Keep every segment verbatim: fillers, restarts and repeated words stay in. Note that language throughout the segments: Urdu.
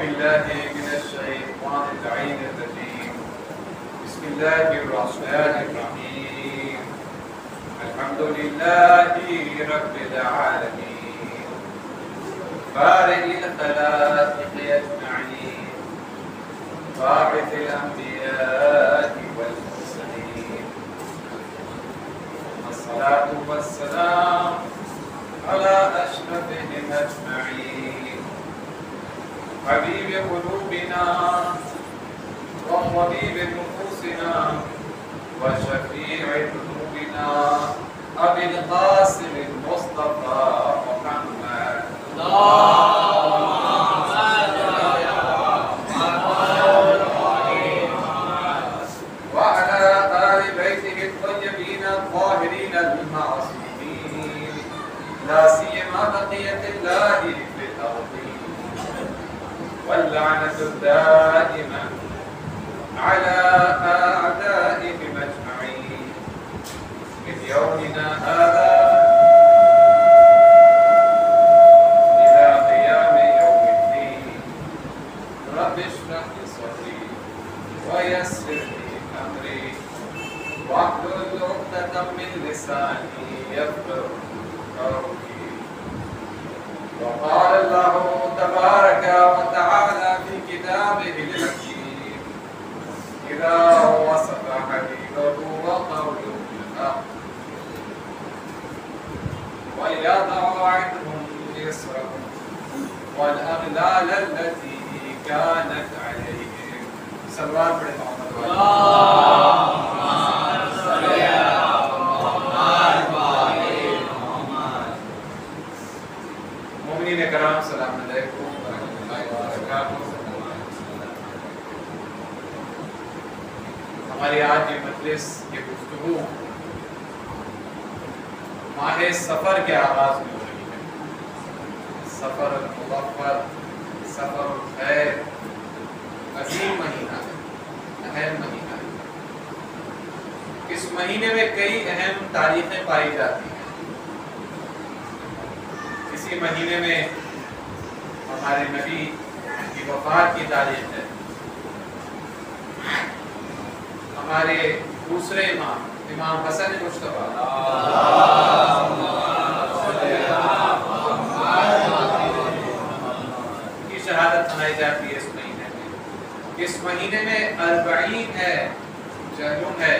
بالله من الشيطان اللعين الرجيم. بسم الله الرحمن الرحيم. الحمد لله رب العالمين بارئ الخلائق أجمعين باعث الأنبياء والمرسلين. الصلاة والسلام على أشرفهم أجمعين حبيب قلوبنا وطبيب نفوسنا وشفيع ذنوبنا أبي القاسم المصطفى محمد. اللهم صل على محمد وعلى آل بيته الطيبين الطاهرين المعصومين لا سيما بقية الله في الأرض واللعنة الدائمة على أعدائهم أجمعين من يومنا هذا إلى قيام يوم الدين. رب اشرح لي صدري ويسر لي أمري واحلل عقدة من لساني يفقهوا قولي. وقال الله تبارك وتعالى في كتابه الحكيم إذا وصف حبيبه وقوله الحق ويضع عنهم إصرهم والأغلال التي كانت عليهم. صلوات بڑے محمد اللهم صل على محمد وعلى محمد. مومنین کرام السلام علیکم ورحمۃ اللہ وبرکاتہ. ہماری آج کی مجلس کی گفتگو ماہ سفر کے آغاز میں ہو رہی ہے. سفر المظفر، سفر الخیر، عظیم مہینہ ہے، اہم مہینہ ہے. اس مہینے میں کئی اہم تاریخیں پائی جاتی ہیں. اسی مہینے میں ہمارے نبی کی وفات کی تاریخ ہے. ہمارے دوسرے امام امام حسن مصطفیٰ کی شہادت منائی جاتی ہے اس مہینے میں. اس مہینے میں اربعین ہے، جہلم ہے.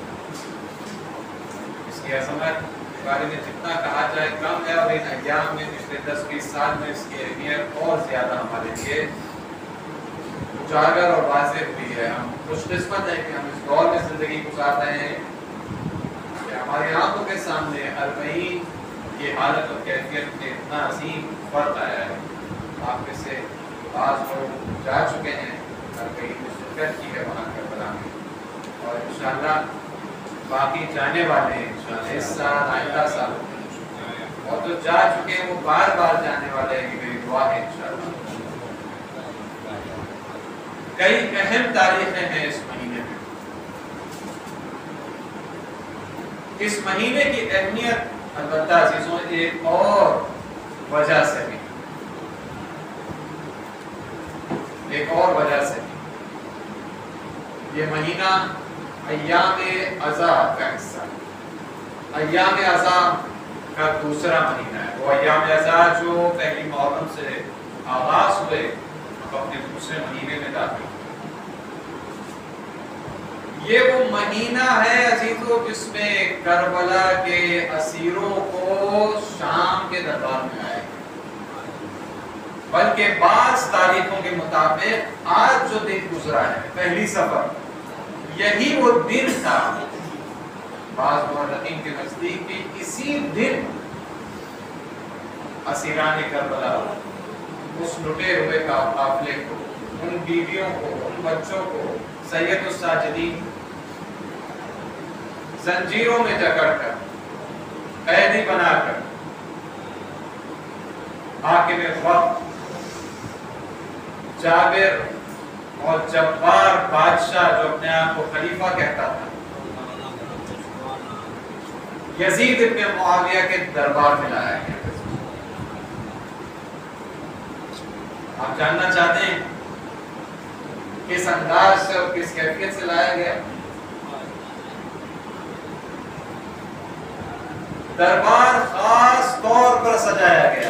اس کی عظمت کے بارے میں جتنا کہا جائے کم ہے، اور ان ایام میں پچھلے دس بیس سال میں اس کی اہمیت اور زیادہ ہمارے لیے اجاگر اور واضح ہوئی ہے. ہم خوش قسمت ہیں کہ ہم اس دور میں زندگی گزار رہے ہیں کہ ہماری آنکھوں کے سامنے اربعین یہ حالت اور کیفیت میں اتنا عظیم فرق آیا ہے. آپ میں سے بعض لوگ جا چکے ہیں، اربعین میں شرکت کی ہے وہاں کربلا میں، اور انشاءاللہ باقی جانے والے ہیں انشاءاللہ اس سال آئندہ سال، اور جو جا چکے ہیں وہ بار بار جانے والے ہیں. یہ میری دعا ہے انشاءاللہ. کئی اہم تاریخیں ہیں اس مہینے میں. اس مہینے کی اہمیت البتہ عزیزوں ایک اور وجہ سے بھی ایک اور وجہ سے بھی یہ مہینہ ایام عزا کا حصہ ہے. ایام عزا کا دوسرا مہینہ ہے. وہ ایام عزا جو پہلی محرم سے آغاز ہوئے اب اپنے دوسرے مہینے میں داخل. یہ وہ مہینہ ہے عزیزو جس میں کربلا کے اسیروں کو شام کے دربار میں آئے. بلکہ بعض تاریخوں کے مطابق آج جو دن گزرا ہے پہلی سفر، یہی وہ دن تھا. بعض مورخین کے نزدیک بھی اسی دن اسیران کربلا اس لٹے ہوئے قافلے کو، ان بیویوں کو، ان بچوں کو سید الساجدین زنجیروں میں جکڑ کر قیدی بنا کر حاکم وقت جابر اور جبار بادشاہ جو اپنے آپ کو خلیفہ کہتا تھا، یزید ابن معاویہ کے دربار میں لایا گیا. آپ جاننا چاہتے ہیں کس انداز سے اور کس کیفیت سے لایا گیا؟ دربار خاص طور پر سجایا گیا،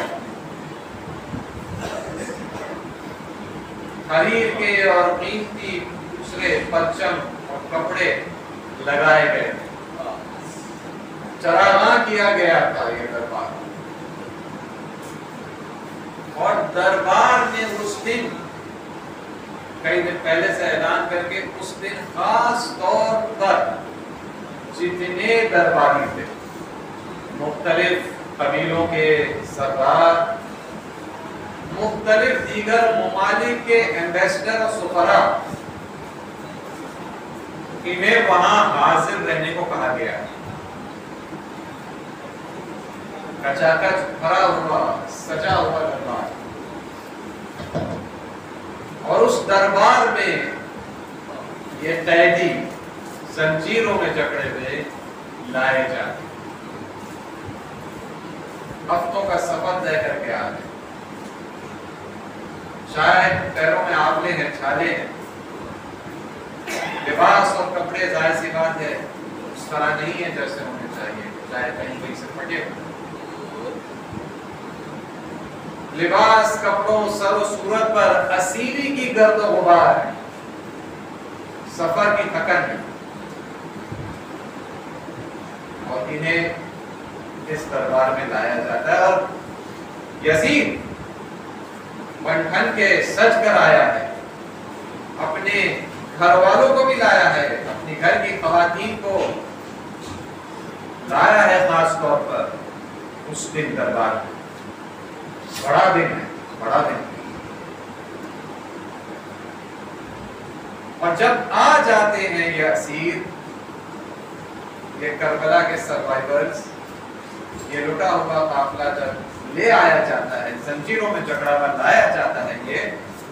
حریر کے اور قیمتی دوسرے پرچم اور کپڑے لگائے گئے، چراغاں کیا گیا تھا یہ دربار، اور دربار میں اس دن کئی دن پہلے سے اعلان کر کے اس دن خاص طور پر جتنے درباری تھے، مختلف قبیلوں کے سردار، مختلف دیگر ممالک کے ایمبیسڈر اور سفراء، انہیں وہاں حاضر رہنے کو کہا گیا۔ کچا کچ بھرا ہوا سجا ہوا دربار، اور اس دربار میں یہ قیدی زنجیروں میں جکڑے ہوئے لائے جاتے، ہفتوں کا سفر طے کر کے آ گئے، شاید پیروں میں آولے ہیں، چھالے ہیں، لباس اور کپڑے ظاہر سی بات ہے اس طرح نہیں ہے جیسے ہونے چاہیے، چاہے کہیں کہیں سے پھٹے، لباس، کپڑوں، سر و صورت پر اسیری کی گرد و غبار ہے، سفر کی تھکن ہے، اور انہیں اس دربار میں لایا جاتا ہے، اور یزید بنٹھن کے سج کر آیا ہے، اپنے گھر والوں کو بھی لایا ہے، اپنی گھر کی خواتین کو لایا ہے، خاص طور پر اس دن دربار میں، بڑا دن ہے، بڑا دن ہے، اور جب آ جاتے ہیں یہ اسیر، یہ کربلا کے سروائیورز، یہ لٹا ہوا قافلہ جب لے آیا جاتا ہے، زنجیروں میں جکڑا ہوا لایا جاتا ہے یہ،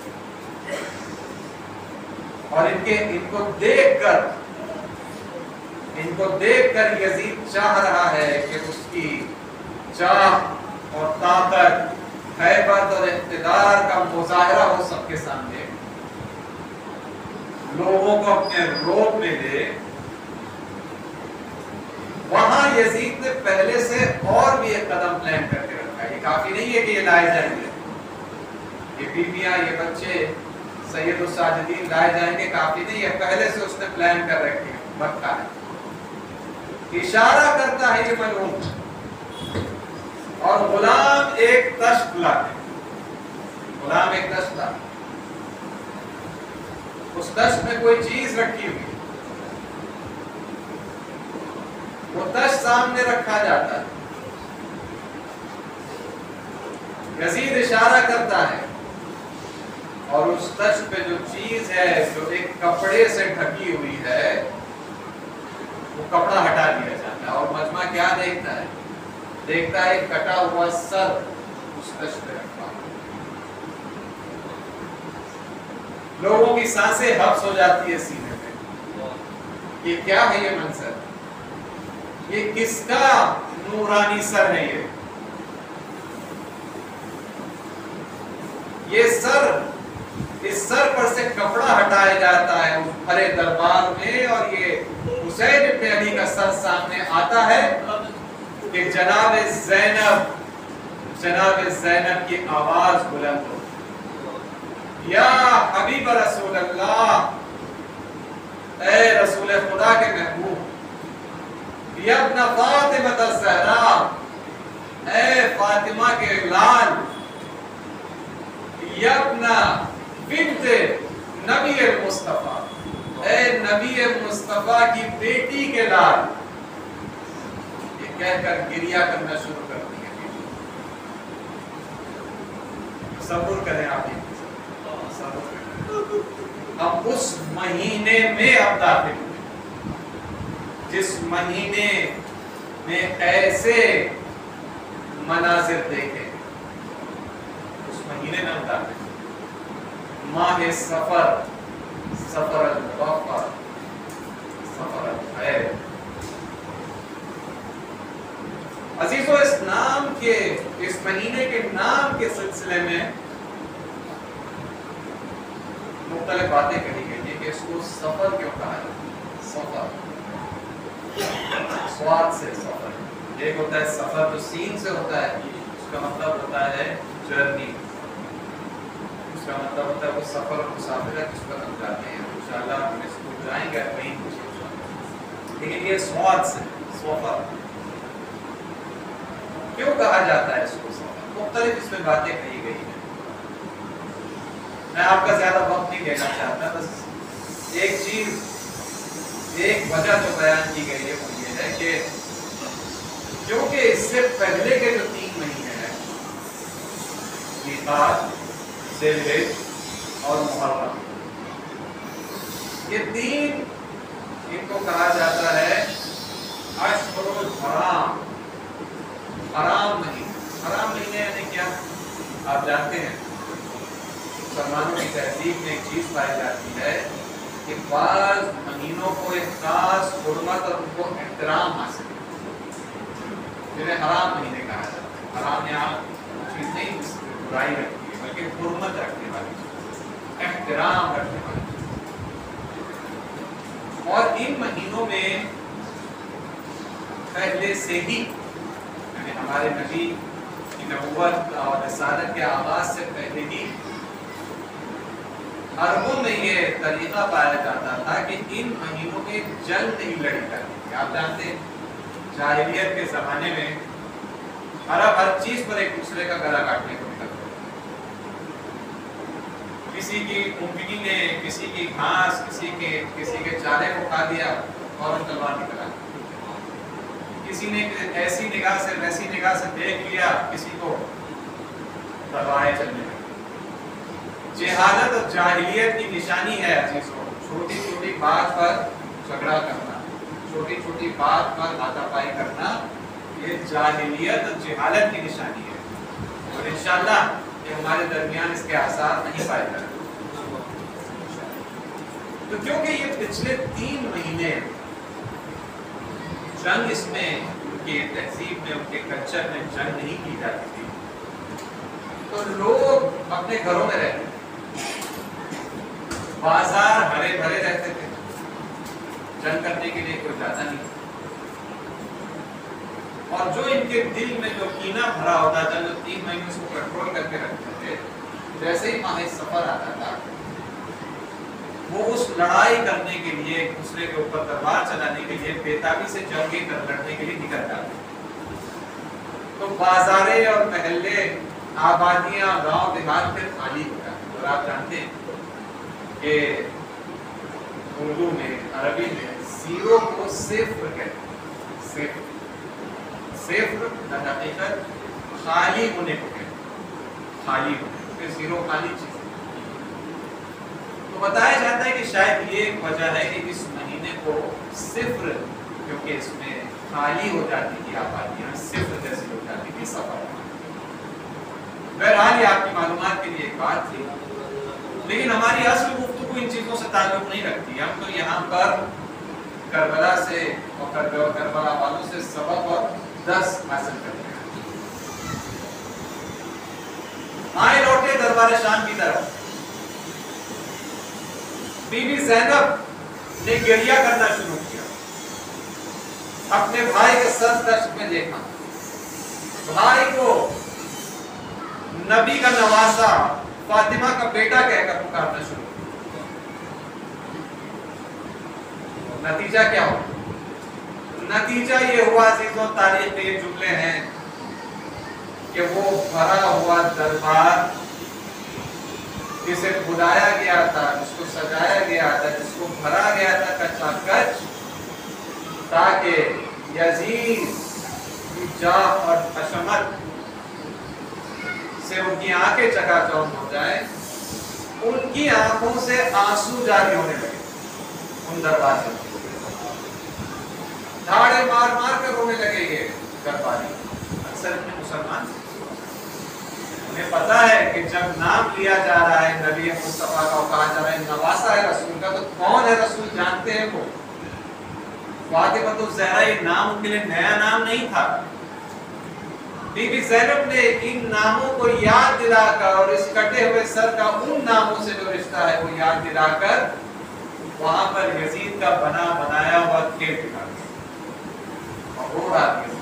اور ان کے ان کو دیکھ کر ان کو دیکھ کر یزید چاہ رہا ہے کہ اس کی چاہ اور طاقت، ہیبت اور اقتدار کا مظاہرہ ہو سب کے سامنے، لوگوں کو اپنے روب میں لے۔ وہاں یزید نے پہلے سے اور بھی ایک قدم پلان کر کے رکھا ہے، یہ کافی نہیں ہے کہ یہ لائے جائیں گے، یہ بیویاں، یہ بچے سید الساجدین لائے جائیں گے، کافی نہیں ہے، پہلے سے اس نے پلان کر رکھے رکھا ہے، اشارہ کرتا ہے یہ ملعون، اور غلام ایک تشت لاتے، غلام ایک تشت لاتے، اس تشت میں کوئی چیز رکھی ہوئی، وہ تشت سامنے رکھا جاتا ہے، یزید اشارہ کرتا ہے، اور اس تشت پہ جو چیز ہے جو ایک کپڑے سے ڈھکی ہوئی ہے وہ کپڑا ہٹا دیا جاتا ہے، اور مجمع کیا دیکھتا ہے؟ دیکھتا ہے کٹا ہوا سر اس تشت پہ رکھا، لوگوں کی سانسیں حبس ہو جاتی ہے سینے میں، یہ کیا ہے یہ منظر؟ یہ کس کا نورانی سر ہے؟ یہ یہ سر، اس سر پر سے کپڑا ہٹایا جاتا ہے اس بھرے دربار میں، اور یہ حسین ابن علی کا سر سامنے آتا ہے کہ جناب زینب جناب زینب کی آواز بلند ہو، یا حبیب رسول اللہ، اے رسول خدا کے محبوب، یا ابن فاطمہ الزہرا، اے فاطمہ کے لال، یا ابن بنت نبی المصطفیٰ، اے نبی مصطفیٰ کی بیٹی کے لال، یہ کہہ کر گریہ کرنا شروع کر دیا۔ صبر کریں آپ، اب اس مہینے میں اب داخل ہوئے جس مہینے میں ایسے مناظر دیکھے، اس مہینے میں اب داخل ماہ سفر، سفر المظفر، سفر الخیر۔ عزیزو، اس نام کے، اس مہینے کے نام کے سلسلے میں مختلف باتیں کہی گئی ہیں کہ اس کو سفر کیوں کہا جاتا ہے. سفر سواد سے سفر. ایک ہوتا ہے سفر جو سین سے ہوتا ہے, اس کا مطلب ہوتا ہے جرنی, اس کا مطلب ہوتا ہے وہ سفر اور مسافر ہے جس پر ہم جاتے ہیں. انشاءاللہ ہم اس کو جائیں گے کہیں کچھ. لیکن یہ سواد سے سفر کیوں کہا جاتا ہے اس کو سفر؟ مختلف اس میں باتیں کہی گئی ہیں. میں آپ کا زیادہ وقت نہیں دینا چاہتا, بس ایک چیز ایک وجہ جو بیان کی گئی ہے وہ یہ ہے کہ کیونکہ اس سے پہلے کے جو تین مہینے ہیں میقات, ذی الحج اور محرم, یہ تین ان کو کہا جاتا ہے اشہر الحرام, حرام مہینے. حرام مہینے یعنی کیا آپ جانتے ہیں, مسلمانوں کی تہذیب میں ایک چیز پائی جاتی ہے کہ بعض مہینوں کو ایک خاص حرمت اور ان کو احترام حاصل ہے, جنہیں حرام مہینے کہا جاتا ہے. حرام یہاں چیز نہیں برائی رکھتی ہے بلکہ حرمت رکھنے والی چیز, احترام رکھنے والی چیز. اور ان مہینوں میں پہلے سے ہی یعنی ہمارے نبی کی نبوت اور رسالت کے آغاز سے پہلے ہی عربوں میں یہ طریقہ پایا جاتا تھا کہ ان مہینوں میں جنگ نہیں لڑی جاتی تھی. آپ جانتے ہیں جاہلیت کے زمانے میں عرب ہر چیز پر ایک دوسرے کا گلا کاٹنے کو نکلتے تھے. کسی کی اونگنی نے, کسی کی گھاس, کسی کے کسی کے چارے کو کھا دیا, فوراً تلوار نکلا. کسی نے ایسی نگاہ سے ویسی نگاہ سے دیکھ لیا, کسی کو تلواریں چلنے لگی. جہالت اور جاہلیت کی نشانی ہے عزیزوں. چھوٹی چھوٹی بات پر جھگڑا کرنا, چھوٹی چھوٹی بات پر ہاتھا پائی کرنا, یہ جاہلیت اور جہالت کی نشانی ہے. اور انشاءاللہ یہ ہمارے درمیان اس کے آثار نہیں پائے جاتے. تو کیونکہ یہ پچھلے تین مہینے جنگ اس میں ان کی تہذیب میں, ان کے کلچر میں جنگ نہیں کی جاتی تھی, تو لوگ اپنے گھروں میں رہتے تھے, بازار ہرے بھرے رہتے تھے, جنگ کرنے کے لیے کوئی جاتا نہیں. اور جو ان کے دل میں جو کینہ بھرا ہوتا تھا, جو تین مہینے اس کو کنٹرول کر کے رکھتے تھے, جیسے ہی ماہ سفر آتا تھا وہ اس لڑائی کرنے کے لیے, ایک دوسرے کے اوپر تلوار چلانے کے لیے, بےتابی سے جنگیں لڑنے کے لیے نکل جاتے. تو بازاریں اور محلے, آبادیاں, گاؤں دیہات پھر خالی ہو جاتے. اور آپ جانتے ہیں کہ اردو میں, عربی میں زیرو کو صفر کہتے ہیں. صفر صفر در حقیقت خالی ہونے کو کہتے ہیں, خالی ہونے کو. زیرو خالی چیز. تو بتایا جاتا ہے کہ شاید یہ ایک وجہ ہے کہ اس مہینے کو صفر, کیونکہ اس میں خالی ہو جاتی تھی آبادیاں, صفر جیسی ہو جاتی تھی سفر. بہرحال یہ آپ کی معلومات کے لیے ایک بات تھی, لیکن ہماری اصل گفتگو ان چیزوں سے تعلق نہیں رکھتی. ہم تو یہاں پر کربلا سے اور کربلا والوں سے سبق اور درس حاصل کرتے ہیں. آئے لوٹے دربار شام کی طرف. بی بی زینب نے گریہ کرنا شروع کیا, اپنے بھائی کے سر دشت میں دیکھا. بھائی کو نبی کا نواسا, فاطمہ کا بیٹا کہہ کر پکارنا شروع کیا. نتیجہ کیا ہوا؟ نتیجہ یہ ہوا عزیزوں, تاریخ میں یہ جملے ہیں کہ وہ بھرا ہوا دربار جسے بلایا گیا تھا, جس کو سجایا گیا تھا, جس کو بھرا گیا تھا کچا کچ, تاکہ یزید کی جاہ اور حشمت سے ان کی آنکھیں چکا چوندھ ہو جائے, ان کی آنکھوں سے آنسو جاری ہونے لگے. ان دربار سے دھاڑے مار مار کر رونے لگے یہ درباری. اکثر اپنے مسلمان انہیں پتا ہے کہ جب نام لیا جا رہا ہے نبی مصطفیٰ کا, کہا جا رہا ہے نواسا ہے رسول کا, تو کون ہے رسول جانتے ہیں وہ. فاطمہ الزہرا یہ نام ان کے لیے نیا نام نہیں تھا. بی بی زینب نے ان ناموں کو یاد دلا کر اور اس کٹے ہوئے سر کا ان ناموں سے جو رشتہ ہے وہ یاد دلا کر وہاں پر یزید کا بنا بنایا ہوا کھیل دکھا دیا اور رو رہا ہے.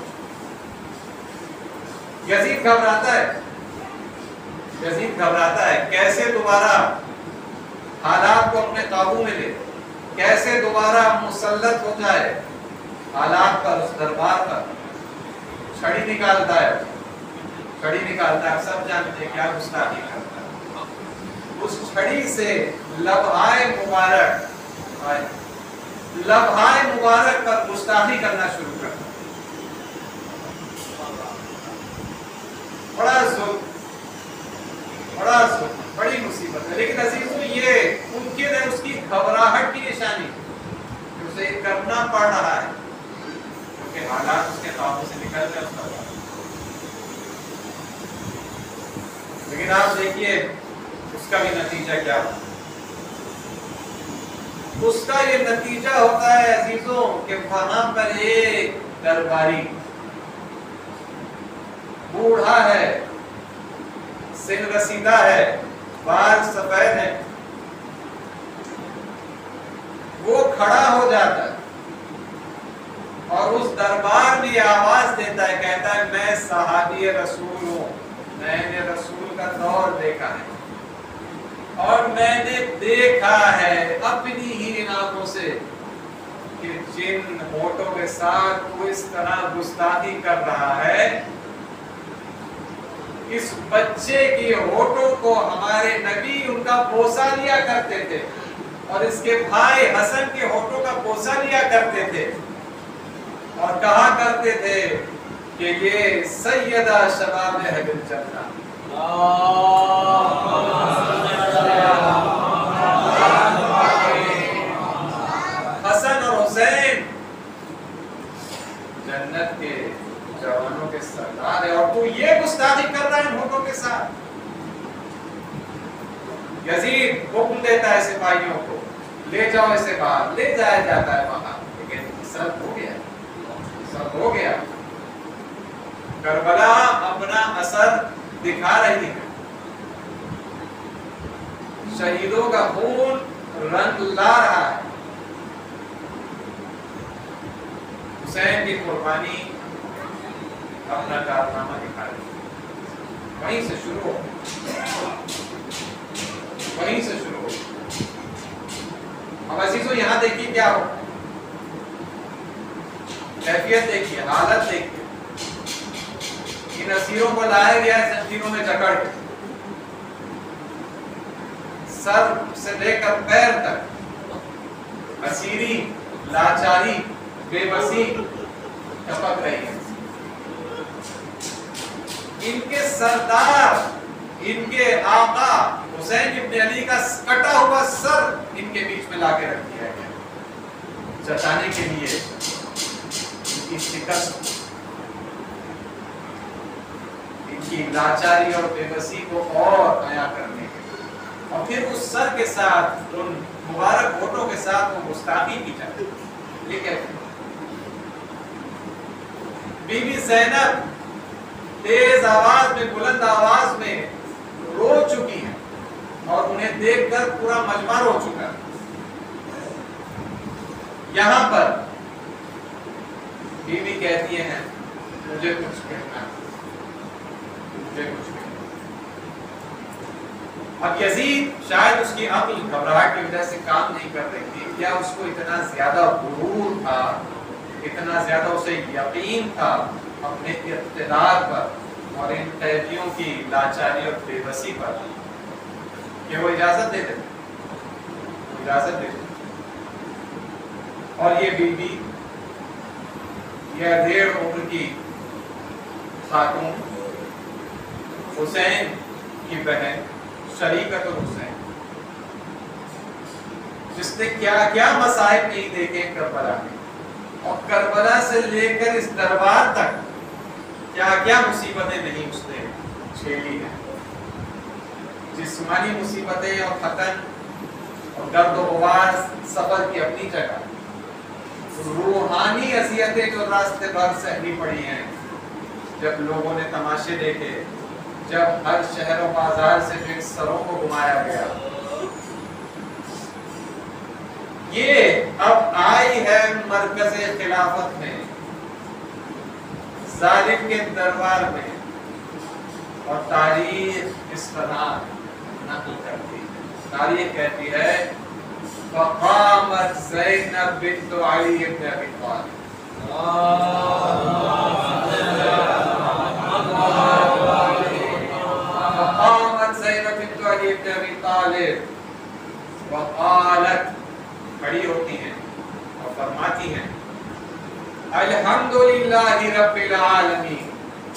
یزید گھبراتا ہے یزید گھبراتا ہے کیسے دوبارہ حالات کو اپنے قابو میں لے, کیسے دوبارہ مسلط ہو جائے حالات پر, اس دربار پر. چھڑی نکالتا ہے چھڑی نکالتا ہے سب جانتے ہیں کیا گستاخی کرتا ہے. اس چھڑی سے لبہائے مبارک لبہائے مبارک پر گستاخی کرنا شروع کرتا ہے. بڑا ظلم بڑا ظلم بڑی مصیبت ہے. لیکن عزیزوں یہ ممکن ہے اس کی گھبراہٹ کی نشانی کہ اسے یہ کرنا پڑ رہا ہے کیونکہ حالات اس کے قابو سے نکل گئے. اس کا لیکن آپ دیکھیے اس کا بھی نتیجہ کیا ہوتا ہے. اس کا یہ نتیجہ ہوتا ہے عزیزوں کہ وہاں پر ایک درباری بوڑھا ہے, سن رسیدہ ہے, بال سفید ہے, وہ کھڑا ہو جاتا ہے اور اس دربار میں آواز دیتا ہے, کہتا ہے میں صحابی رسول ہوں, میں نے رسول کا دور دیکھا ہے اور میں نے دیکھا ہے اپنی ہی آنکھوں سے کہ جن ہونٹوں کے ساتھ وہ اس طرح گستاخی کر رہا ہے, اس بچے کی ہونٹوں کو ہمارے نبی ان کا بوسہ لیا کرتے تھے اور اس کے بھائی حسن کے ہونٹوں کا بوسہ لیا کرتے تھے اور کہا کرتے تھے کہ یہ سیدہ شباب اہل الجنہ. حسن اور حسین جنت کے جوانوں کے سردار ہے اور تو یہ گستاخی کر رہا ہے ان ہونٹوں کے ساتھ. یزید حکم دیتا ہے سپاہیوں کو لے جاؤ اسے باہر, لے جایا جاتا ہے وہاں, لیکن سب ہو گیا سب ہو گیا. کربلا اپنا اثر دکھا رہی ہے, شہیدوں کا خون رنگ لا رہا ہے. حسین کی قربانی اپنا کارنامہ دکھا رہی ہے. وہیں سے شروع ہو وہیں سے شروع ہو. اب عزیزو یہاں دیکھیے کیا ہو, کیفیت دیکھیے, حالت دیکھیے. ان اسیروں کو لایا گیا ہے زنجیروں میں جکڑ کے, سر سے لے کر پیر تک اسیری, لاچاری, بے بسی ٹپک رہی ہے. ان کے سردار, ان کے آقا حسین ابن علی کا کٹا ہوا سر ان کے بیچ میں لا کے رکھ دیا گیا جتانے کے لیے ان کی شکست, ان کی لاچاری اور بے بسی کو اور عیاں کرنے کے لیے. اور پھر اس سر کے ساتھ ان مبارک ہونٹوں کے ساتھ وہ گستاخی کی جاتی. لیکن بی بی زینب تیز آواز میں, بلند آواز میں رو چکی ہے اور انہیں دیکھ کر پورا مجمع رو چکا ہے. یہاں پر بی بی کہتی ہیں مجھے کچھ کہنا ہے, مجھے کچھ کہنا. اب یزید شاید اس کی عقل گھبراہٹ کی وجہ سے کام نہیں کر رہی تھی, یا اس کو اتنا زیادہ غرور تھا, اتنا زیادہ اسے یقین تھا اپنے اقتدار پر اور ان قیدیوں کی لاچاری اور بے بسی پر کہ وہ اجازت دے دیتے وہ اجازت دے دیتے اور یہ بی بی, یہ ڈیڑھ عمر کی خاتون, حسین کی بہن شریکت الحسین, جس نے کیا کیا مصائب نہیں دیکھے کربلا میں, اور کربلا سے لے کر اس دربار تک کیا کیا مصیبتیں نہیں اس نے جھیلی ہیں. جسمانی مصیبتیں اور ختن اور درد و غبار سفر کی اپنی جگہ, روحانی اذیتیں جو راستے بھر سہنی پڑی ہیں جب لوگوں نے تماشے دیکھے، جب ہر شہر و بازار سے گینگسٹروں کو گھمایا گیا، یہ اب آئی ہے مرکز خلافت میں، ظالم کے دربار میں، اور تاریخ اس طرح نقل کرتی ہے، تاریخ کہتی ہے فقامت زینب بنت علی بن ابی طالب، فقامت زینب بنت علی بن ابی طالب وقالت، کھڑی ہوتی ہیں اور فرماتی ہیں الحمدللہ رب العالمین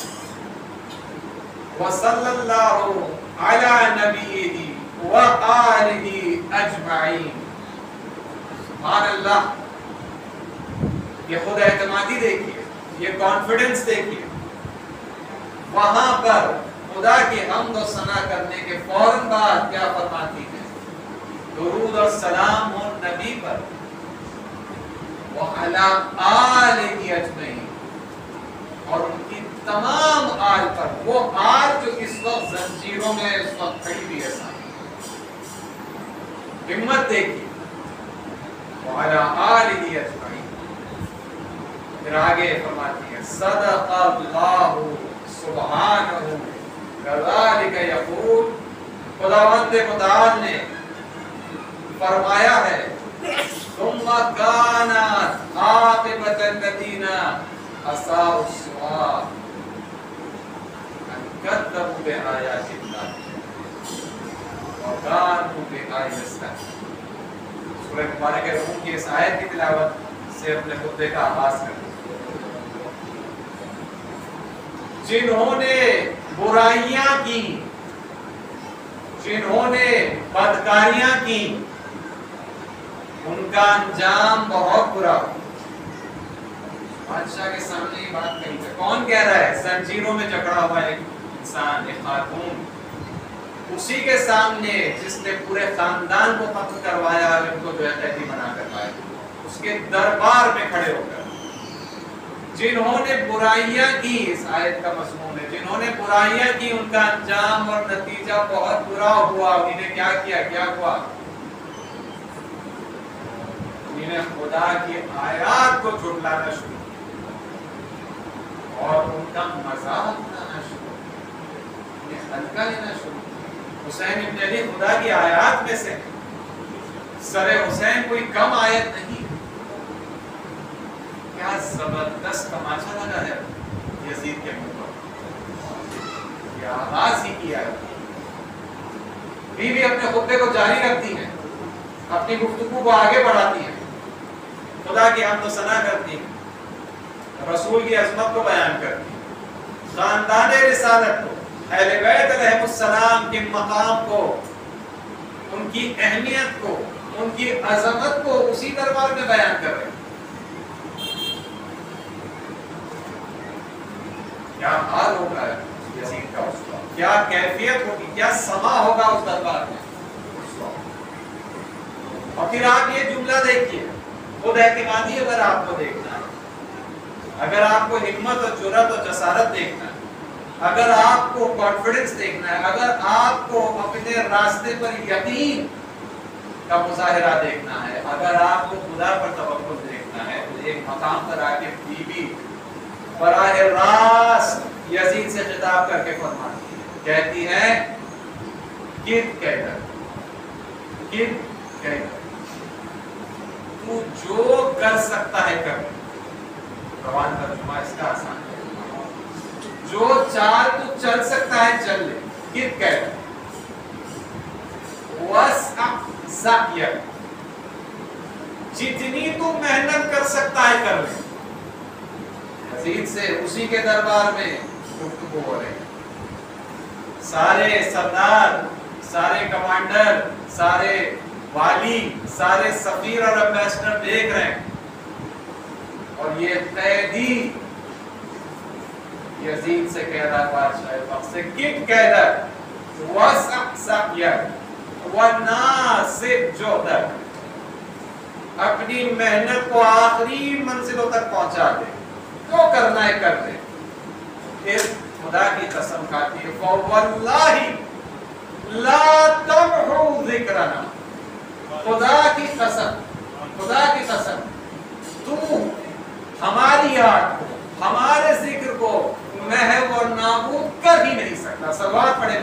وصلی اللہ علی نبیہ وآلہ اجمعین۔ سبحان اللہ، یہ خود اعتمادی دیکھیے، یہ کانفیڈنس دیکھیے، وہاں پر خدا کی حمد و ثنا کرنے کے فوراً بعد کیا فرماتی ہے؟ درود اور سلام ہو نبی پر، وعلی آلہ اجمعین، اور ان کی تمام آل پر، وہ آل جو اس وقت زنجیروں میں اس وقت کھڑی بھی ہے سامنے، ہمت دیکھیے، وعلی آلہ اجمعین۔ پھر آگے فرماتی ہے صدق اللہ سبحانہ کذالک یقول، خداوند متعال نے فرمایا ہے ثم كانت عاقبۃ الذین اساءوا السوء ان كذبوا بآیات اللہ وكانوا بها یستهزئون۔ سورہ مبارکہ روم کی اس آیت کی تلاوت سے اپنے خطبے کا آغاز کریں۔ جنہوں نے برائیاں کی، جنہوں نے بدکاریاں کی، ان کا انجام بہت برا ہو۔ بادشاہ کے سامنے یہ بات کہی ہے، کون کہہ رہا ہے؟ زنجیروں میں جکڑا ہوا ایک انسان، ایک خاتون، اسی کے سامنے جس نے پورے خاندان کو قتل کروایا اور ان کو جو ہے قیدی بنا کر لایا، اس کے دربار میں کھڑے ہو کر جنہوں نے برائیاں کی، اس آیت کا مضمون ہے، جنہوں نے برائیاں کی ان کا انجام اور نتیجہ بہت برا ہوا۔ انہیں کیا کیا؟ کیا ہوا؟ انہیں خدا کی آیات کو جھٹلانا شروع اور ان کا مذاق اڑانا شروع، انہیں ہلکا لینا شروع۔ حسین ابن علی خدا کی آیات میں سے، سر حسین کوئی کم آیت نہیں۔ کیا زبردست تماشا لگا ہے یزید کے منہ پر، یہ آغاز ہی کیا ہے۔ بیوی اپنے خطبے کو جاری رکھتی ہیں، اپنی گفتگو کو آگے بڑھاتی ہیں، خدا کی حمد و ثنا کرتی ہیں، رسول کی عظمت کو بیان کرتی ہیں، خاندان رسالت کو، اہل بیت علیہ السلام کے مقام کو، ان کی اہمیت کو، ان کی عظمت کو اسی دربار میں بیان کر رہے ہیں۔ کیا حال ہوگا یزید کا اس وقت، کیا کیفیت ہوگی، کیا سما ہوگا اس دربار میں اس وقت۔ اور پھر آپ یہ جملہ دیکھیے، خود اعتمادی اگر آپ کو دیکھنا ہے، اگر آپ کو ہمت اور جرأت اور جسارت دیکھنا ہے، اگر آپ کو کانفیڈنس دیکھنا ہے، اگر آپ کو اپنے راستے پر یقین کا مظاہرہ دیکھنا ہے، اگر آپ کو خدا پر توکل دیکھنا ہے، تو ایک مقام پر آ کے بی بی براہ راست یزید سے خطاب کر کے فرماتی ہے، کہتی ہے کد کہہ کد کہہ تو جو کر سکتا ہے کر، روان ترجمہ اس کا آسان ہے، جو چال تو چل سکتا ہے چل لے، کد کہہ وسع سعیک، جتنی تو محنت کر سکتا ہے کر لے۔ یزید سے اسی کے دربار میں گفتگو ہو رہے ہیں، سارے سردار، سارے کمانڈر، سارے والی، سارے سفیر اور امبیسڈر دیکھ رہے ہیں، اور یہ قیدی یزید سے کہہ رہا ہے، بادشاہ وقت سے کٹ کہہ رہا ہے وسع سعیک وناسب جہدک، اپنی محنت کو آخری منزلوں تک پہنچا دے، جو کرنا ہے کر دے۔ پھر خدا کی قسم کھاتی ہے فواللہ لا تمحو ذکرنا، خدا کی قسم، خدا کی قسم تو ہماری یاد کو، ہمارے ذکر کو محو اور نابود کر ہی نہیں سکتا. صلوات پڑھیں.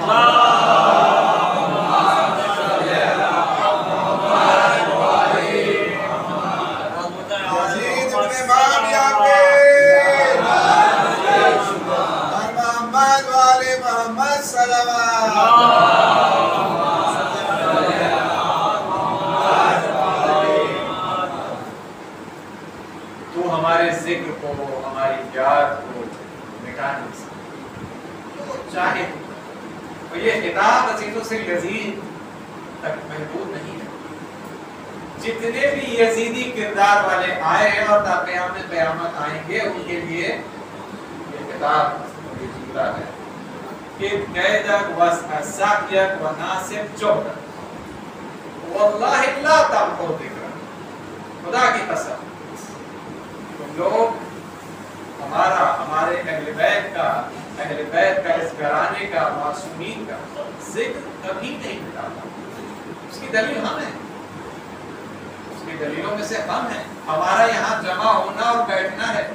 تو ہمارے ذکر کو، ہماری یاد کو مٹا نہیں سکتا. تو چاہے تو یہ خطاب عزیزوں سے یزید تک محدود نہیں ہے. جتنے بھی یزیدی کردار والے آئے ہیں اور تا قیام قیامت آئیں گے ان کے لیے یہ خطاب یہ جملہ ہے کہ قیدک وسعیک وناسب جوہدک واللہ لا تمحو ذکرک. خدا کی قسم تم لوگ ہمارا، ہمارے اہل بیت کا، اہل بیت کا، اس گھرانے کا، معصومین کا ذکر کبھی نہیں مٹاتا. اس کی دلیل ہم ہیں، اس کی دلیلوں میں سے ہم ہیں. ہمارا یہاں جمع ہونا اور بیٹھنا ہے.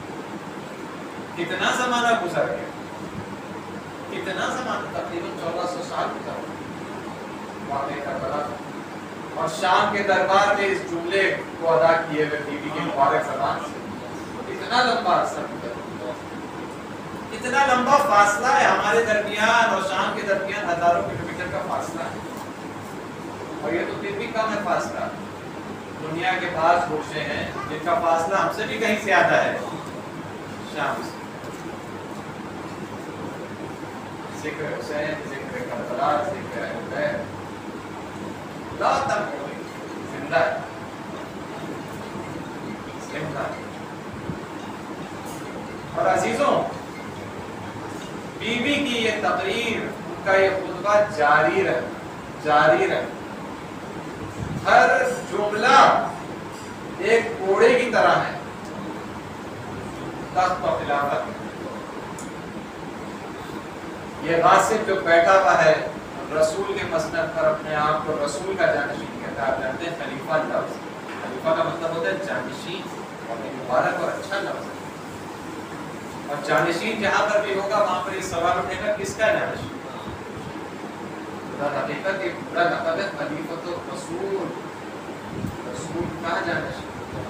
کتنا زمانہ گزر گیا، کتنا زمانہ، تقریباً چودہ سو سال گزر گیا واقعہ کربلا. اور شام کے دربار میں اس جملے کو ادا کیے ہوئے بی بی کی مبارک زبان سے اتنا لمبا عرصہ گزر گیا. اتنا لمبا فاصلہ ہے ہمارے درمیان اور شام کے درمیان، ہزاروں کلومیٹر کا فاصلہ ہے. اور یہ تو پھر بھی کم ہے فاصلہ. دنیا کے بعض گوشے ہیں جن کا فاصلہ ہم سے بھی کہیں زیادہ ہے شام سے. ذکر حسین، ذکر کربلا، ذکر اہل بیت لا تمحو زندہ ہے، زندہ ہے. اور عزیزوں بی بی کی یہ تقریر، ان کا یہ خطبہ جاری رہے، جاری رہے. ہر جملہ ایک کوڑے کی طرح ہے تخت و خلافت. یہ غاصب جو بیٹھا ہوا ہے رسول کے مسند پر اپنے آپ کو رسول کا جانشین کہتا ہے. آپ جانتے ہیں خلیفہ لفظ، خلیفہ کا مطلب ہوتا ہے جانشین، اور یہ مبارک اور اچھا لفظ ہے. اور جانشین جہاں پر بھی ہوگا وہاں پر یہ سوال اٹھے گا کس کا جانشین؟ حقیقت یہ بڑا لقب ہے خلیفۃ الرسول. رسول کا جانشین،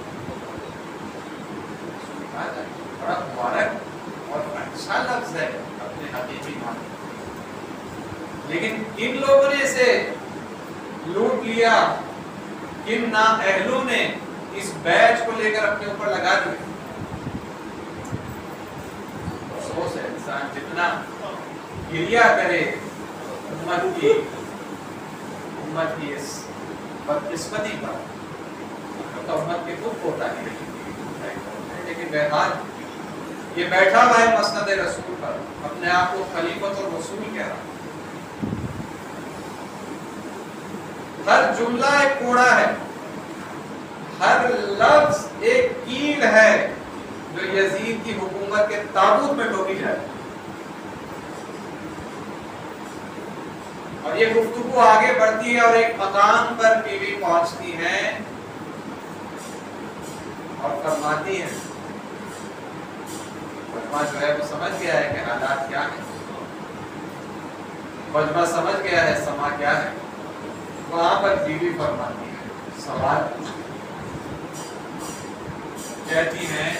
رسول کا جانشین بڑا مبارک اور اچھا لفظ ہے اپنے حقیقی معنی. لیکن کن لوگوں نے اسے لوٹ لیا، کن نااہلوں نے اس بیچ کو لے کر اپنے اوپر لگا دیا. افسوس ہے انسان جتنا گریہ کرے امت کی امت کی اس بدقسمتی پر، تو امت کے دکھ ہوتا ہے. لیکن بہرحال یہ بیٹھا ہوا ہے مسند رسول پر، اپنے آپ کو خلیفۃ الرسول کہہ رہا. ہر جملہ ایک کوڑا ہے، ہر لفظ ایک کیل ہے جو یزید کی حکومت کے تابوت میں ٹوکی جائے. اور یہ گفتگو آگے بڑھتی ہے اور ایک مقام پر بی بی پہنچتی ہیں اور فرماتی ہیں. مجمع جو ہے وہ سمجھ گیا ہے کہ حالات کیا ہے، مجمع سمجھ گیا ہے سما کیا ہے. وہاں پر بی بی فرماتی ہے، سوال کہتی ہیں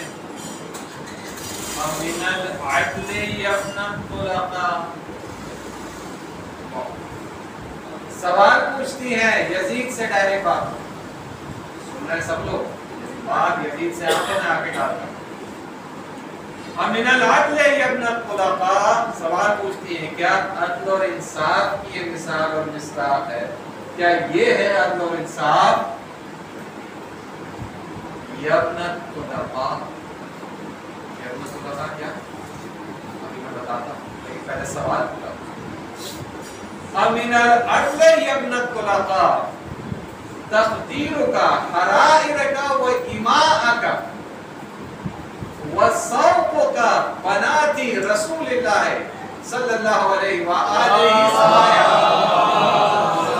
من العدل یبن الطلقاء. سوال پوچھتی ہیں یزید سے ڈائریکٹ. بات سن رہے سب لوگ، بات یزید سے آنکھیں نہ آنکھیں ڈالتا. من العدل یبن الطلقاء سوال پوچھتی ہیں کیا عدل اور انصاف کی یہ مثال اور مصداق ہے؟ کیا یہ ہے عدل اور انصاف؟ یبن الطلقاء، یبن الطلقاء کیا؟ ابھی میں بتاتا ہوں، لیکن پہلے سوال پوچھا. من العدل یبن الطلقاء تقدیرک حرائرک و اماءک وصوت का बनाती रसूल अल्लाह सल्लल्लाहु अलैहि वआलिहि वसल्लम।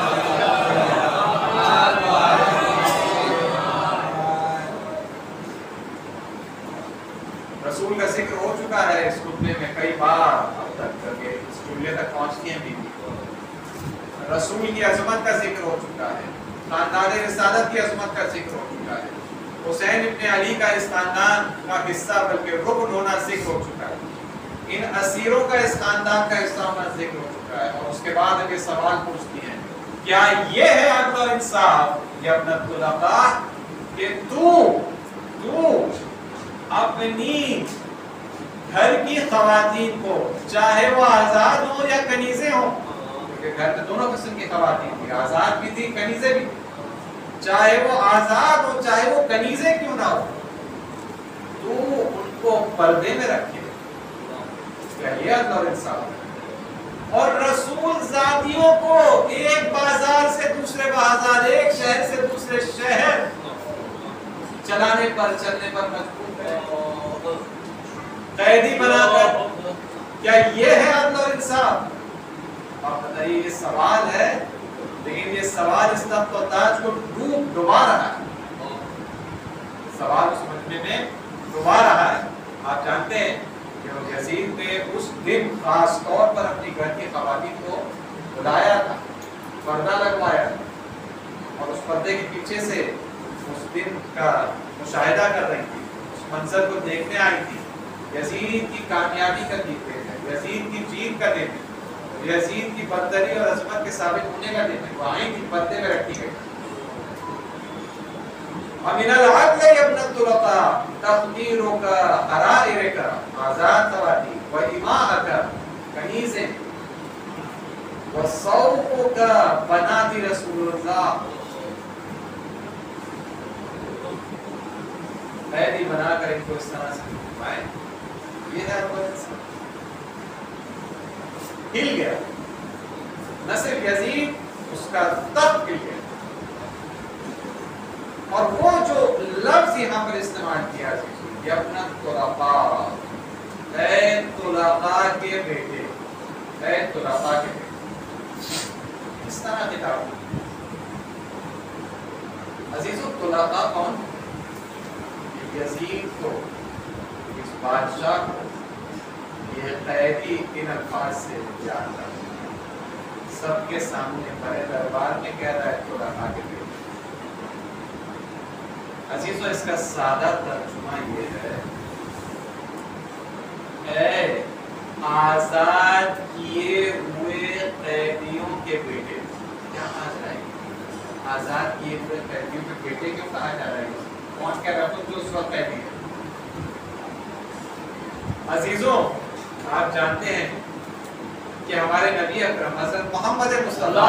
रसूल का जिक्र हो चुका है इस खुतबे में कई बार अब तक करके इस जुमले तक पहुंचती है बीवी। रसूल की अजमत का जिक्र हो चुका है, खानदान रिसालत की अजमत का जिक्र हो चुका है, हुसैन इब्न अली का इस खानदान का हिस्सा बल्कि रुकन होना जिक्र हो चुका है, इन असीरों का इस खानदान का हिस्सा होना जिक्र हो चुका है। और उसके बाद ये सवाल पूछती हैं, क्या ये है अदल और इंसाफ या अपना तुलका कि तू तू अपनी घर की खवातीन को, चाहे वो आजाद हो या कनीजे हो, क्योंकि घर में दोनों किस्म की खवातीन थी, आजाद भी थी कनीजे भी, चाहे वो आजाद हो चाहे वो कनीजे क्यों ना हो, तू उनको पर्दे में रखे। क्या ये अदल और इंसाफ? और रसूल जातियों को एक बाजार से दूसरे बाजार, एक शहर से दूसरे शहर चलाने पर चलने पर मजबूर है, कैदी बनाकर, क्या ये है अदल और इंसाफ? आप बताइए, ये सवाल है, लेकिन ये सवाल इस तख्त और ताज को डूब डुबा रहा है, सवाल उस मजमे में डुबा रहा है। आप जानते हैं कि यजीद ने उस दिन खास तौर पर अपनी घर की खवातीन को बुलाया था, पर्दा लगवाया था, और उस पर्दे के पीछे से उस दिन का मुशाहिदा कर रही थी, उस मंजर को देखने आई थी, यजीद की कामयाबी का देखते थे, यजीद की जीत का देखते, यजीद की बदतरी और अजमत के साबित होने का देखते, वो आई थी, पर्दे में रखी गई। अमिनल अदल यब्नतुलका तक़दीरुका हराइरका आजाद तवाती व इमाअका कनीज़े व सौक़ुका बनाती रसूलुल्लाह, कैदी बनाकर इनको इस तरह से घुमाए। ये है हिल गया, न सिर्फ यजीद, उसका तख्त हिल गया। और वो जो लफ्ज यहाँ पर इस्तेमाल किया ये अपना तुलका, ऐ तुलका के बेटे, ऐ तुलका के बेटे, इस तरह किताब। अजीजों, तुलका कौन? यजीद को, इस बादशाह को ये कैदी इन अल्फाज से जानता है, सबके सामने बड़े दरबार में कह रहा है तुलका के बेटे। अजीजों, इसका सादा तर्जुमा ये है, ऐ आजाद किए हुए कैदियों के बेटे। क्या कहा जाएगा? आजाद किए हुए कैदियों के बेटे क्यों कहा जा रहा है? कौन कह रहा है? जो उस वक्त कैदी है। अजीजों, आप जानते हैं कि हमारे नबी अकरम हज़रत मोहम्मद मुस्तफा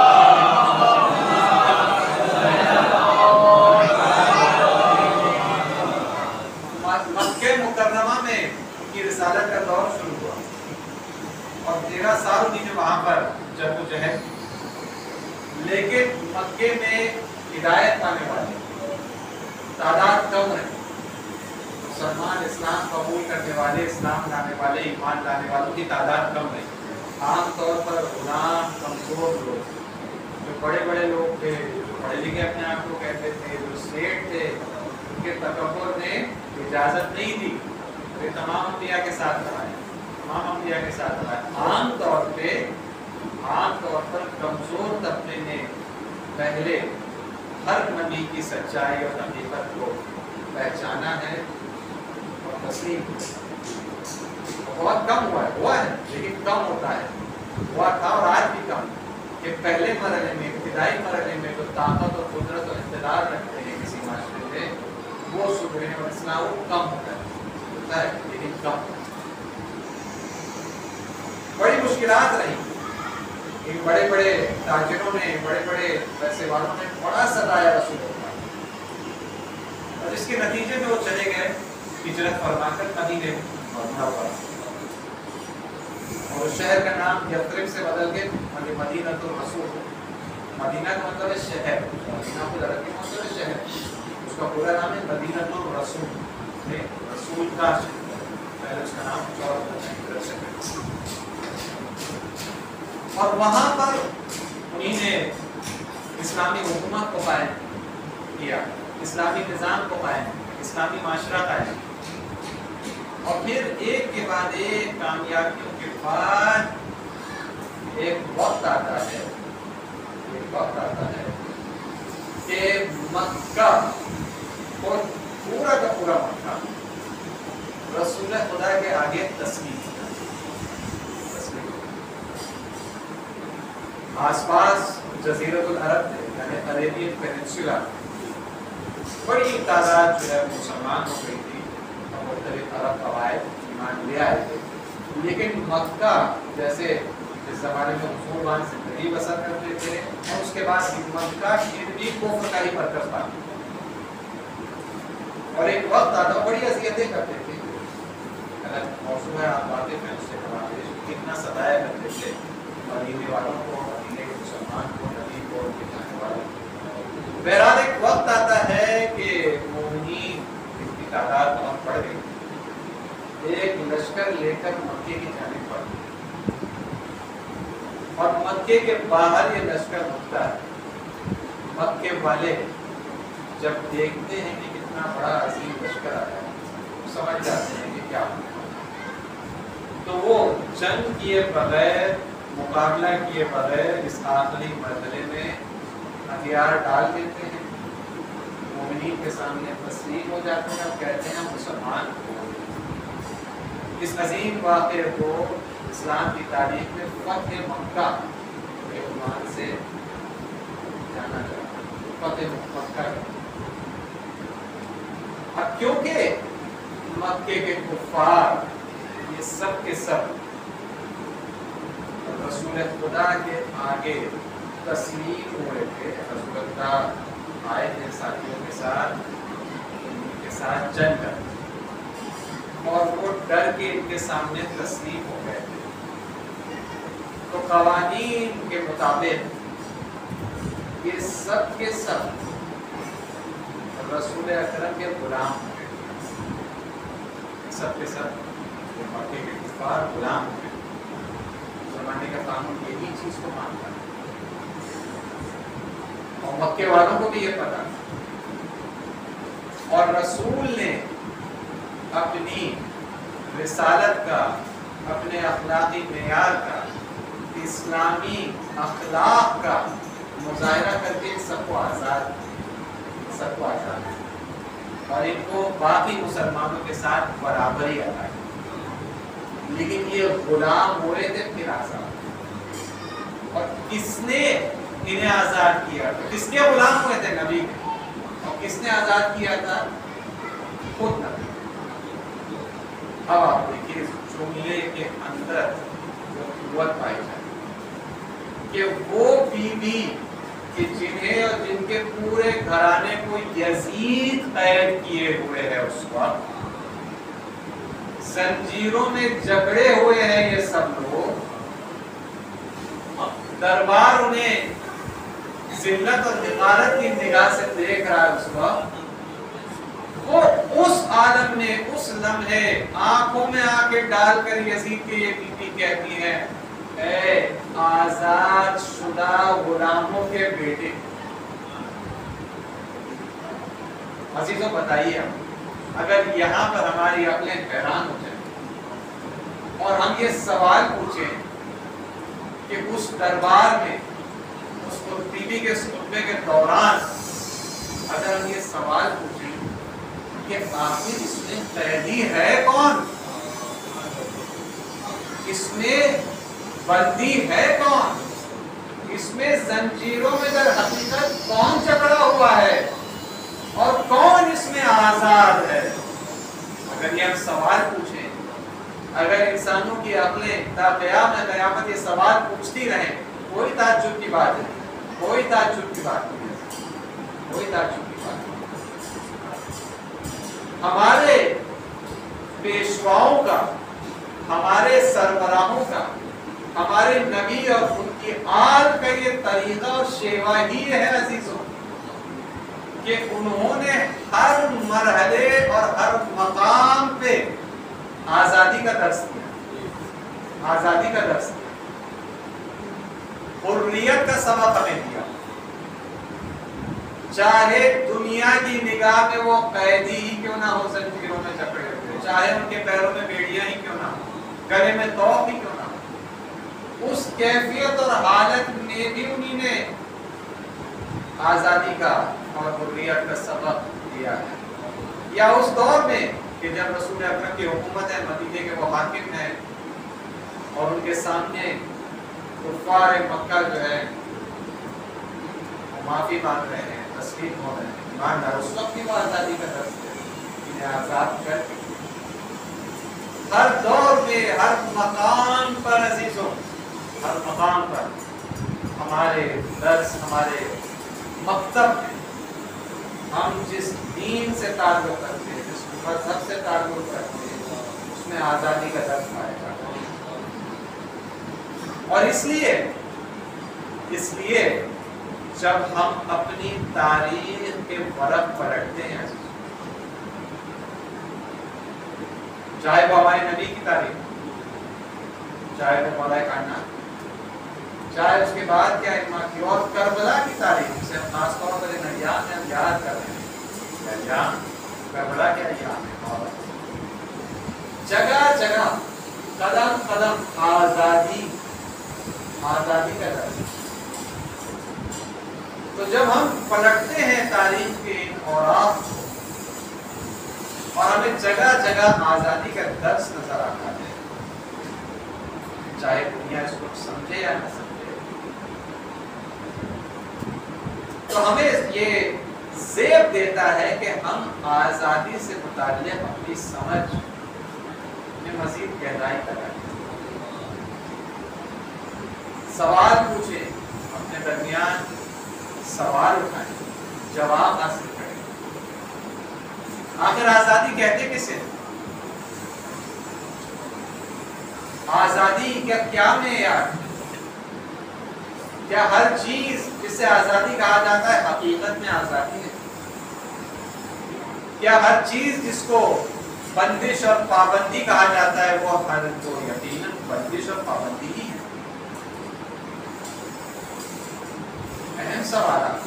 मक्के मुकर्रमा में उनकी रिसालत का दौर शुरू हुआ और तेरह साल उन्होंने वहां पर जद्दोजहद, लेकिन मक्के में हिदायत पाने वाले तादाद कम है। मुसलमान इस्लाम कबूल करने वाले, इस्लाम लाने वाले, ईमान लाने वालों की तादाद कम है। आमतौर पर गुलाम, कमजोर लोग, जो बड़े बड़े लोग थे, जो पढ़े लिखे अपने आप को कहते थे, जो सेठ थे, उनके तकब्बुर ने इजाजत नहीं दी, वे तमाम अंबिया के साथ लगाए, तमाम अंबिया के साथ लगाए। आम तौर पे आम तौर पर कमजोर तबके ने पहले हर नबी की सच्चाई और हकीकत को पहचाना है और तस्लीम। बहुत कम हुआ है, हुआ है लेकिन कम होता है, हुआ था और आज भी कम। कि पहले मरहले में, इब्तिदाई मरहले में जो ताकत और कुदरत और इक़्तिदार रखते हैं किसी माशरे में, वो सुधरने और इस्लाम कम होता है, होता है लेकिन कम। बड़ी मुश्किलात रही, इन बड़े बड़े ताजिरों ने, बड़े बड़े पैसे वालों ने बड़ा सताया रसूल का, और इसके नतीजे में वो चले गए हिजरत फरमाकर मदीने मुनव्वरा, और उस शहर का नाम यथरिब से बदल के मदीनतुर रसूल। मदीना का मतलब है शहर, मदीना को अरबी में मतलब है शहर, उसका पूरा नाम है मदीनतुर रसूल, रसूल का शहर। पहले वहां पर उन्हीं ने इस्लामी हुकूमत को कायम किया, इस्लामी निज़ाम को कायम, इस्लामी माशरा कायम, और फिर एक के बाद एक कामयाबियों के बाद एक वक्त आता है, एक वक्त आता है कि मक्का और पूरा का पूरा मक्का रसूल खुदा के आगे तस्लीम आसपास जज़ीरतुल अरब थे, यानी अरेबियन पेनिनसुला, बड़ी तादाद जो है मुसलमान हो गई थी और मुख्तलिफ अरब कबाइल ईमान ले आए थे। लेकिन मक्का जैसे इस ज़माने में मुसलमान जिंदगी बसर करते थे, और उसके बाद मक्का भी कुफ्र का ही मरकज़ था, और एक वक्त आता बड़ी अज़ियतें करते थे, अलग मौसम है, आप बातें में उससे करवाते कितना सताया करते थे मदीने वालों को, मदीने के मुसलमान को, नबी को, उनके जाने वालों को। बहरहाल एक वक्त आता है कि मोमिनीन की तादाद बहुत बढ़ गई, एक लश्कर लेकर मक्के की जानिब बढ़ गई, और मक्के के बाहर ये लश्कर रुकता है। मक्के वाले जब देखते हैं कि कितना बड़ा अजीम लश्कर आया है, तो समझ जाते हैं कि क्या होगा, तो वो जंग किए बगैर, मुकाबला किए बगैर इस आखिरी मरहले में हथियार डाल देते हैं, मोमिनीन के सामने तस्लीम हो जाते हैं और कहते हैं मुसलमान को। इस अजीम वाक़े को इस्लाम की तारीख में फ़तह मक्का के उन्वान से जाना जाता है, फ़तह मक्का। अब क्योंकि मक्के के कुफ़ार ये सब के सब रसूल खुदा के आगे तस्लीम हुए थे, रसूल खुदा आए थे साथियों के साथ, उनके साथ जंग कर, और वो डर के इनके सामने तस्लीम हो गए थे। तो क़वानीन के मुताबिक ये सब के सब रसूल अकरम के गुलाम हो गए, सब के सब मक्के के कुफ़ार गुलाम हो गए। ज़माने का कानून यही चीज को मानता है, और मक्के वालों को भी ये पता, और रसूल ने अपनी रिसालत का, अपने अखलाकी मेयार का, इस्लामी अखलाक का मुजाहिरा करके सबको आज़ाद सबको आज़ाद और इनको बाकी मुसलमानों के साथ बराबरी अदा की। लेकिन ये गुलाम हुए थे फिर आज़ाद, और किसने इन्हें आज़ाद किया था? किसके गुलाम हुए थे? नबी के। और किसने आज़ाद किया था? खुद नबी। अब आप देखिए इस जुमले के अंदर जो कुव्वत पाई जाती कि वो बीबी कि जिन्हें और जिनके पूरे घराने को यजीद कैद किए हुए है, उस वक्त जंजीरों में जकड़े हुए हैं ये सब लोग, दरबार उन्हें जिल्लत और हिकारत की निगाह से देख रहा है उस वक्त, वो उस आलम में, उस लम्हे आंखों में आके डालकर यजीद के ये बीबी कहती है, ऐ आजाद शुदा गुलामों के बेटे। अजीजों बताइए, अगर यहाँ पर हमारी अक्लें हैरान हो जाए और हम ये सवाल पूछें कि उस दरबार में, उस बीबी के खुतबे के दौरान अगर हम ये सवाल पूछें कि आखिर इसमें कैदी है कौन, इसमें बंदी है कौन, इसमें जंजीरों में दर हकीकत कौन जकड़ा हुआ है और कौन इसमें आजाद है, अगर ये हम सवाल पूछें, अगर इंसानों की अक्लें ता क़यामत क़यामत ये सवाल पूछती रहें, कोई ताज्जुब की बात है, कोई ताज्जुब की बात नहीं है, कोई ताज्जुब की बात नहीं। हमारे पेशवाओं का, हमारे सरबराहों का, हमारे नबी और उनकी आल का ये तरीका और शेवा ही है अजीजों, कि उन्होंने हर मरहले और हर मकाम पे आज़ादी का दर्स दिया, आज़ादी का दर्स दिया। حریت کا سبق ہمیں دیا، چاہے دنیا کی نگاہ میں وہ قیدی ہی کیوں نہ ہو، زنجیروں میں جکڑے ہوئے، چاہے ان کے پیروں میں بیڑیاں ہی کیوں نہ ہو، گلے میں طوق ہی کیوں نہ ہو، اس کیفیت اور حالت میں بھی انہی نے آزادی کا اور حریت کا سبق دیا ہے۔ یا اس دور میں کہ جب رسول اکرم کی حکومت ہے، مدینے کے وہ حاکم ہیں اور ان کے سامنے کفار مکہ جو ہے معافی مانگ رہے ہیں، تسلیم ہو رہے ہیں، ایماندار، اس وقت بھی وہ آزادی کا درس ہے، انہیں آزاد کر کے ہر دور میں ہر مقام پر عزیزوں، ہر مقام پر ہمارے درس، ہمارے مکتب میں ہم جس دین سے تعلق رکھتے ہیں، جس مذہب سے تعلق رکھتے ہیں، اس میں آزادی کا درس پایا جاتا ہے۔ اور اس لیے اس لیے جب ہم اپنی تاریخ کے ورق پلٹتے ہیں، چاہے وہ ہمارے نبی کی تاریخ، چاہے وہ مولا کائنات، چاہے اس کے بعد کیا اجماع کی، اور کربلا کی تاریخ سے خاص طور پر ان ایام میں ہم یاد کر رہے ہیں، ایام کربلا کے ایام ہیں، اور جگہ جگہ قدم قدم آزادی آزادی کا درس۔ تو جب ہم پلٹتے ہیں تاریخ کے ان اوراق کو اور ہمیں جگہ جگہ آزادی کا درس نظر آتا ہے، چاہے دنیا اس کو سمجھے یا نہ سمجھے، تو ہمیں یہ زیب دیتا ہے کہ ہم آزادی سے متعلق اپنی سمجھ میں مزید گہرائی کرائیں، سوال پوچھیں، اپنے درمیان سوال اٹھائیں، جواب حاصل کریں۔ آخر آزادی کہتے کسے؟ آزادی کیا کیا معیار؟ کیا ہر چیز جس سے آزادی کہا جاتا ہے حقیقت میں آزادی ہے؟ کیا ہر چیز جس کو بندش اور پابندی کہا جاتا ہے وہ ہر تو یقیناً بندش اور پابندی ہی ہے؟ اہم سوالات۔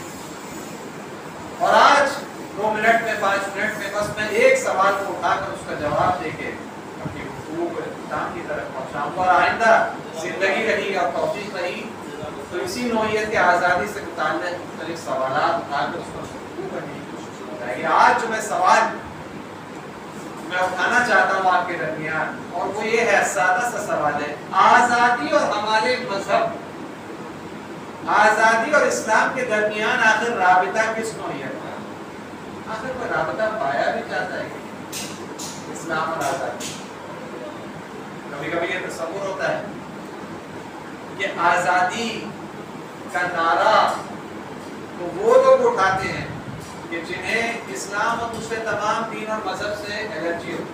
اور آج دو منٹ میں، پانچ منٹ میں بس میں ایک سوال کو اٹھا کر اس کا جواب دے کے اپنی گفتگو کو اختتام کی طرف پہنچاؤں گا، اور آئندہ زندگی رہی اور توفیق رہی تو اسی نوعیت کے آزادی سے متعلق مختلف سوالات اٹھا کر اس پر گفتگو کرنے کی کوشش کی جائے گی۔ آج جو میں سوال میں اٹھانا چاہتا ہوں آپ کے درمیان، اور وہ یہ ہے، سادہ سا سوال ہے، آزادی اور ہمارے مذہب، آزادی اور اسلام کے درمیان آخر رابطہ کس نوعیت کا؟ آخر کوئی رابطہ پایا بھی جاتا ہے اسلام اور آزادی؟ کبھی کبھی یہ تصور ہوتا ہے کہ آزادی کا نعرہ تو وہ لوگ اٹھاتے ہیں کہ جنہیں اسلام اور دوسرے تمام دین اور مذہب سے الرجی ہو،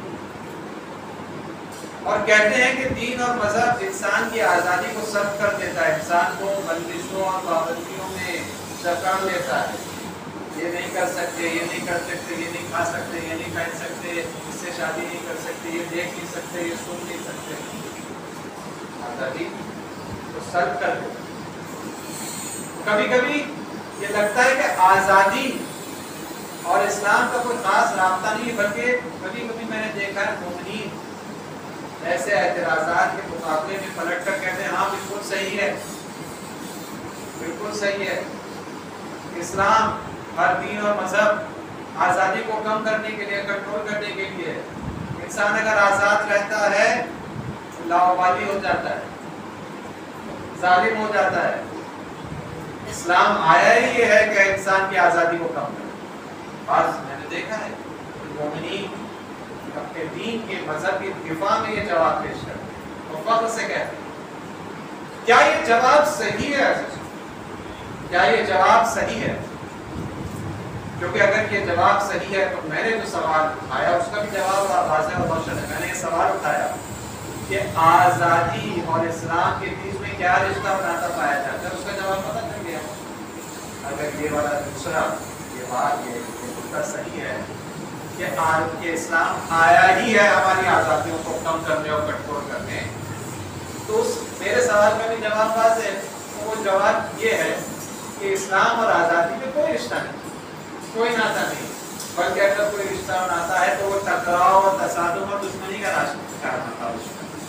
اور کہتے ہیں کہ دین اور مذہب انسان کی آزادی کو سلب کر دیتا ہے، انسان کو بندشوں اور پابندیوں میں جکڑ لیتا ہے، یہ نہیں کر سکتے، یہ نہیں کر سکتے، یہ نہیں کھا سکتے، یہ نہیں پہن سکتے، اس سے شادی نہیں کر سکتے، یہ دیکھ نہیں سکتے، یہ سن نہیں سکتے، آزادی کو سلب کر دیتا ہے۔ کبھی کبھی یہ لگتا ہے کہ آزادی اور اسلام کا کوئی خاص رابطہ نہیں، بلکہ کبھی کبھی میں نے دیکھا ہے مومنین ایسے اعتراضات کے مقابلے میں پلٹ کر کہتے ہیں ہاں بالکل صحیح ہے، بالکل صحیح ہے، اسلام ہر دین اور مذہب آزادی کو کم کرنے کے لیے، کنٹرول کرنے کے لیے، انسان اگر آزاد رہتا ہے لاوبالی ہو جاتا ہے، ظالم ہو جاتا ہے، اسلام آیا ہی یہ ہے کہ انسان کی آزادی کو کم کرے۔ بعض میں نے دیکھا ہے مومنین اپنے دین کے مذہب کی دفاع میں یہ جواب پیش کرتے ہیں اور فخر سے کہتے ہیں۔ کیا یہ جواب صحیح ہے؟ کیا یہ جواب صحیح ہے؟ کیونکہ اگر یہ جواب صحیح ہے تو میں نے جو سوال اٹھایا اس کا بھی جواب واضح اور روشن ہے۔ میں نے یہ سوال اٹھایا کہ آزادی اور اسلام کے بیچ میں کیا رشتہ بناتا پایا جاتا ہے، اس کا جواب پتہ چل گیا۔ اگر یہ والا دوسرا یہ بات یہ نقطہ صحیح ہے کہ کہ اسلام آیا ہی ہے ہماری آزادیوں کو کم کرنے اور کنٹرول کرنے، تو اس میرے سوال کا بھی جواب واضح ہے. وہ جواب یہ ہے کہ اسلام اور آزادی میں کوئی رشتہ نہیں, کوئی ناتا نہیں, بلکہ اگر کوئی رشتہ اور ناتا ہے تو وہ ٹکراؤ اور تصادم اور دشمنی کا راستہ ناتا ہے.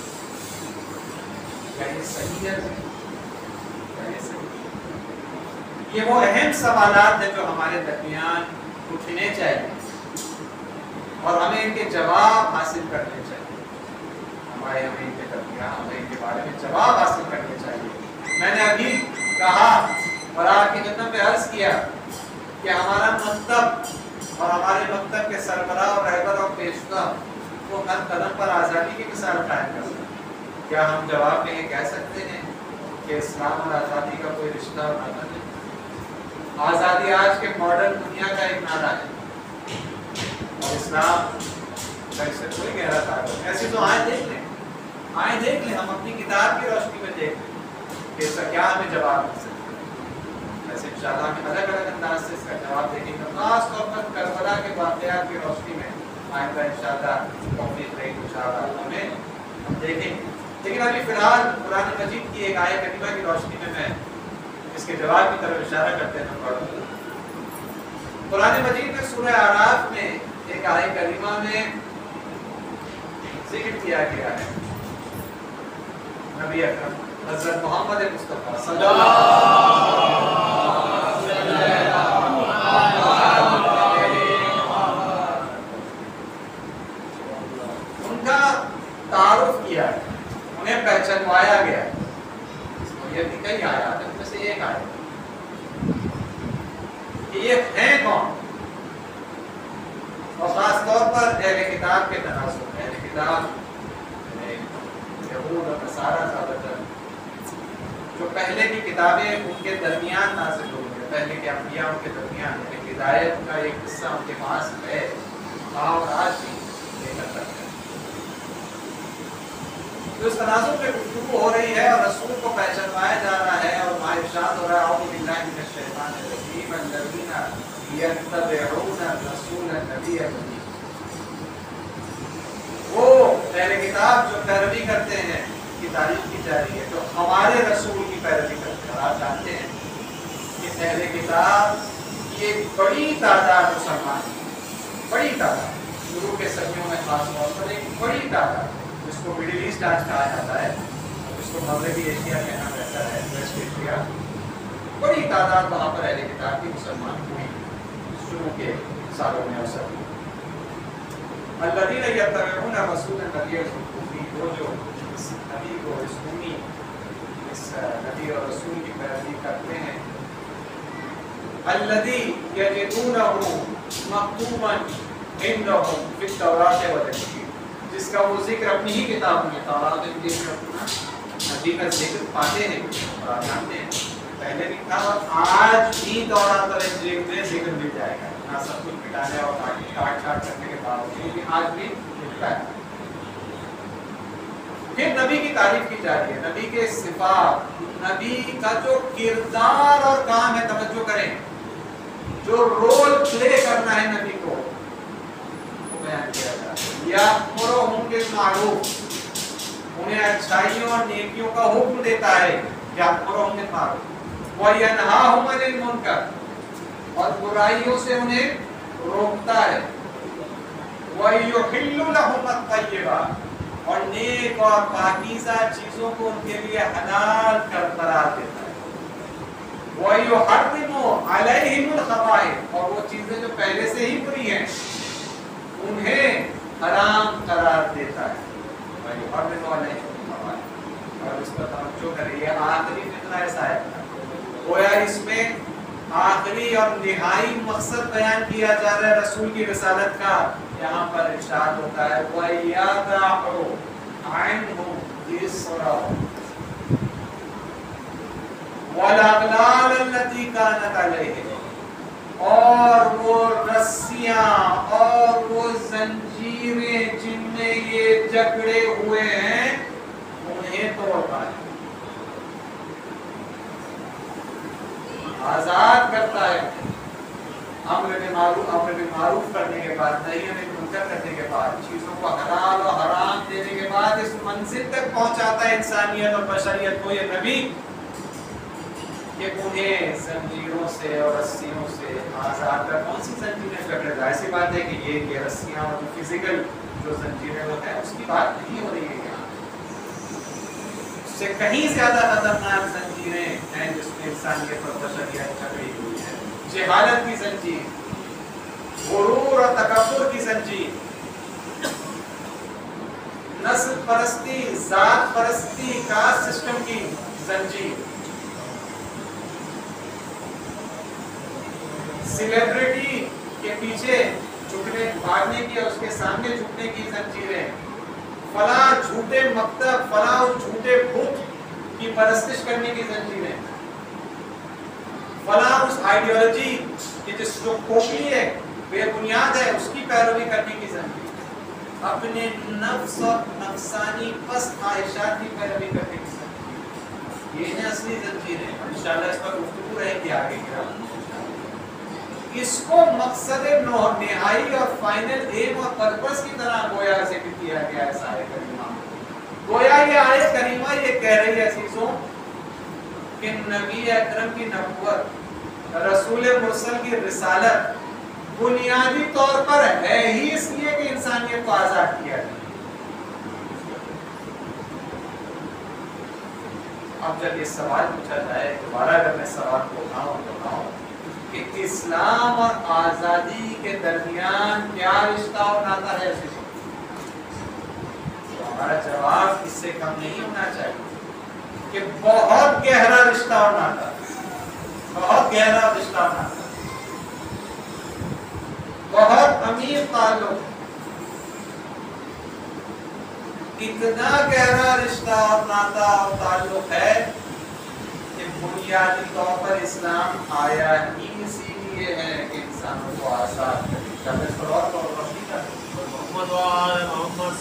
کیا یہ صحیح ہے؟ کیا یہ صحیح ہے؟ یہ وہ اہم سوالات ہیں جو ہمارے درمیان اٹھنے چاہیے اور ہمیں ان کے جواب حاصل کرنے چاہیے. ہمارے ہمیں ان کے درمیان ہمیں ان کے بارے میں جواب حاصل کرنے چاہیے. میں نے ابھی کہا اور آپ کی خدمت میں عرض کیا کہ ہمارا مکتب اور ہمارے مکتب کے سربراہ اور رہبر اور پیشوا وہ ہر قدم پر آزادی کی مثال قائم کرتے ہیں. کیا ہم جواب میں یہ کہہ سکتے ہیں کہ اسلام اور آزادی کا کوئی رشتہ اور ناطہ نہیں؟ آزادی آج کے ماڈرن دنیا کا ایک نعرہ ہے اور اسلام کا اس سے کوئی گہرا تعلق. ایسی تو آئیں دیکھ لیں, آئیں دیکھ لیں, ہم اپنی کتاب کی روشنی میں دیکھ لیں کہ اس کا کیا ہمیں جواب مل سکتا ہے. ایسے انشاءاللہ ہمیں الگ الگ انداز سے اس کا جواب دیں گے, خاص طور پر کربلا کے واقعات کی روشنی میں آئندہ انشاءاللہ توفیق رہی انشاءاللہ ہمیں ہم دیکھیں گے. لیکن ابھی فی الحال قرآن مجید کی ایک آیت کریمہ کی روشنی میں میں اس کے جواب کی طرف اشارہ کرتے ہیں پڑھوں. قرآن مجید میں سورہ اعراف میں ایک آیت کریمہ میں ذکر کیا گیا ہے نبی اکرم حضرت محمد مصطفیٰ صلی اللہ علیہ وسلم ان کا تعارف کیا ہے, انہیں پہچانوایا گیا ہے. یہ بھی کئی آیات ہیں, ان میں سے ایک آیت کہ یہ ہیں کون, اور خاص طور پر اہل کتاب کے تناسب. اہل کتاب یہود اور نصارہ زیادہ تر جو پہلے کی کتابیں ان کے درمیان نازل ہوئی ہیں, پہلے کے انبیاء ان کے درمیان, یعنی ہدایت کا ایک حصہ ان کے پاس ہے اور آج بھی لے کر رکھتے ہیں. تو اس تناسب میں گفتگو ہو رہی ہے اور رسول کو پہچانوایا جا رہا ہے اور وہاں ارشاد ہو رہا ہے اعوذ باللہ من الشیطان الرجیم الذین یتبعون الرسول النبی الامین. وہ اہل کتاب جو پیروی کرتے ہیں کی تعریف کی جا رہی ہے, جو ہمارے رسول کی پیروی کرتے ہیں. اور آپ جانتے ہیں کہ اہل کتاب کی ایک بڑی تعداد مسلمان, بڑی تعداد, شروع کے صدیوں میں خاص طور پر ایک بڑی تعداد جس کو مڈل ایسٹ آج کہا جاتا ہے, جس کو مغربی ایشیا کہنا بہتر ہے, ویسٹ ایشیا, بڑی تعداد وہاں پر اہل کتاب کی مسلمان ہوئی شروع کے سالوں میں. اور صدیوں الذین یتبعون رسول النبی الامین, وہ جو اس نبی کو, اس امی, اس نبی اور رسول کی پیروی کرتے ہیں. الذی یجدونہ مکتوبا عندہم فی التوراۃ والانجیل, جس کا وہ ذکر اپنی ہی کتاب میں تورات اور انجیل میں اپنا نبی کا ذکر پاتے ہیں. اور آپ جانتے ہیں پہلے بھی تھا اور آج بھی تورات اور انجیل میں ذکر مل جائے گا, نہ سب کچھ مٹانے اور کاٹ چھاٹ کرنے کے باوجود بھی آج بھی ملتا ہے. پھر نبی کی تعریف کی جا رہی ہے, نبی کے صفات, نبی کا جو کردار اور کام ہے, توجہ کریں, جو رول پلے کرنا ہے نبی کو وہ بیان کیا جا رہا ہے. یأمرہم بالمعروف, انہیں اچھائیوں اور نیکیوں کا حکم دیتا ہے. یأمرہم بالمعروف وینہاہم عن المنکر, اور برائیوں سے انہیں روکتا ہے. وَيُحِلُّ لَهُمَ الطَّيِّبَاتِ, اور نیک اور پاکیزہ چیزوں کو ان کے لیے حلال کر قرار دیتا ہے. وَيُحَرِّمُ عَلَيْهِمُ الْخَبَائِثَ, اور وہ چیزیں جو پہلے سے ہی بری ہیں انہیں حرام قرار دیتا ہے. وَيُحَرِّمُ عَلَيْهِمُ الْخَبَائِثَ, اور اس پر توجہ کریے, آخری فتنہ ایسا ہے گویا اس میں آخری اور نہائی مقصد بیان کیا جا رہا ہے رسول کی رسالت کا. یہاں پر ارشاد ہوتا ہے وَيَدَعُ عَنْهُمْ إِصْرَهُمْ وَالْأَغْلَالَ الَّتِي كَانَتْ عَلَيْهِمْ, اور وہ رسیاں اور وہ زنجیریں جن میں یہ جکڑے ہوئے ہیں انہیں توڑ پائے, آزاد کرتا ہے. امر بالمعروف امر بالمعروف کرنے کے بعد نہیں ہے ذکر کرنے کے بعد، چیزوں کو حلال و حرام دینے کے بعد اس منزل تک پہنچاتا ہے انسانیت اور بشریت کو یہ نبی کہ انہیں زنجیروں سے اور رسیوں سے آزاد کر. کون سی زنجیریں کر رہے؟ ظاہر سی بات ہے کہ یہ یہ رسیاں اور فزیکل جو زنجیریں وہ ہیں اس کی بات نہیں ہو رہی ہے یہاں. اس سے کہیں زیادہ خطرناک زنجیریں ہیں جس میں انسانیت اور بشریت جکڑی ہوئی ہے. جہالت کی زنجیر، غرور اور تکبر کی زنجیر، نسل پرستی، ذات پرستی، کاسٹ سسٹم کی زنجیر، سیلیبریٹی کے پیچھے جھکنے بھاگنے کی اور اس کے سامنے جھکنے کی زنجیریں، فلاں جھوٹے مکتب، فلاں جھوٹے بت کی پرستش کرنے کی زنجیریں، فلاں اس آئیڈیالوجی کی جس جو کھوکھلی ہے، بے بنیاد ہے، اس کی پیروی کرنے کی زنجیر، اپنے نفس اور نفسانی پست خواہشات کی پیروی کرنے کی زنجیر. یہ ہیں اصلی زنجیریں. انشاءاللہ اس پر گفتگو رہے گی آگے کی رات. اس کو مقصد نہائی اور فائنل ایم اور پرپس کی طرح گویا ذکر کیا گیا ہے اس آیت کریمہ. گویا یہ آیت کریمہ یہ کہہ رہی ہے عزیزوں کہ نبی اکرم کی نبوت، رسول مرسل کی رسالت بنیادی طور پر ہے ہی اس لیے کہ انسانیت کو آزاد کیا جائے. اب جب یہ سوال پوچھا جائے، دوبارہ اگر میں سوال کو اٹھاؤں تو اٹھاؤں کہ اسلام اور آزادی کے درمیان کیا رشتہ اور ناتا ہے، تو ہمارا جواب اس سے کم نہیں ہونا چاہیے کہ بہت گہرا رشتہ اور ناتا، بہت گہرا رشتہ اور ناتا، بہت امیر تعلق، اتنا گہرا رشتہ اور ناتا اور تعلق ہے کہ بنیادی طور پر اسلام آیا ہی اسی لیے ہے کہ انسانوں کو آزاد کرے. محمد محمد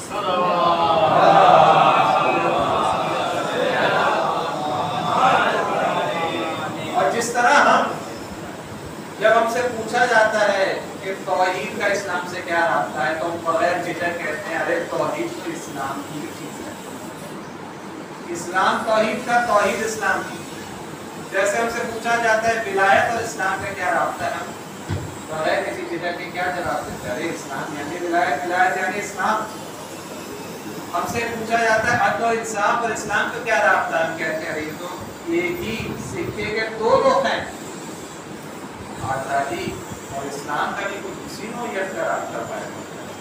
اور جس طرح ہم جب ہم سے پوچھا جاتا ہے کہ توحید کا اسلام سے کیا رابطہ ہے تو ہم بغیر جھجک کہتے ہیں ارے توحید تو اسلام کی چیز ہے. اسلام توحید کا، توحید اسلام کی. جیسے ہم سے پوچھا جاتا ہے ولایت اور اسلام کا کیا رابطہ ہے، ہم بغیر کسی جھجک کے کیا جواب دیتے ہیں؟ ارے اسلام یعنی ولایت، ولایت یعنی اسلام. ہم سے پوچھا جاتا ہے عدل و انصاف اور اسلام کا کیا رابطہ ہے، ہم کہتے ہیں ارے یہ تو ایک ہی سکے کے دو رخ ہیں. آزادی اور اسلام کا بھی کچھ اسی نوعیت کا رابطہ پایا جاتا ہے.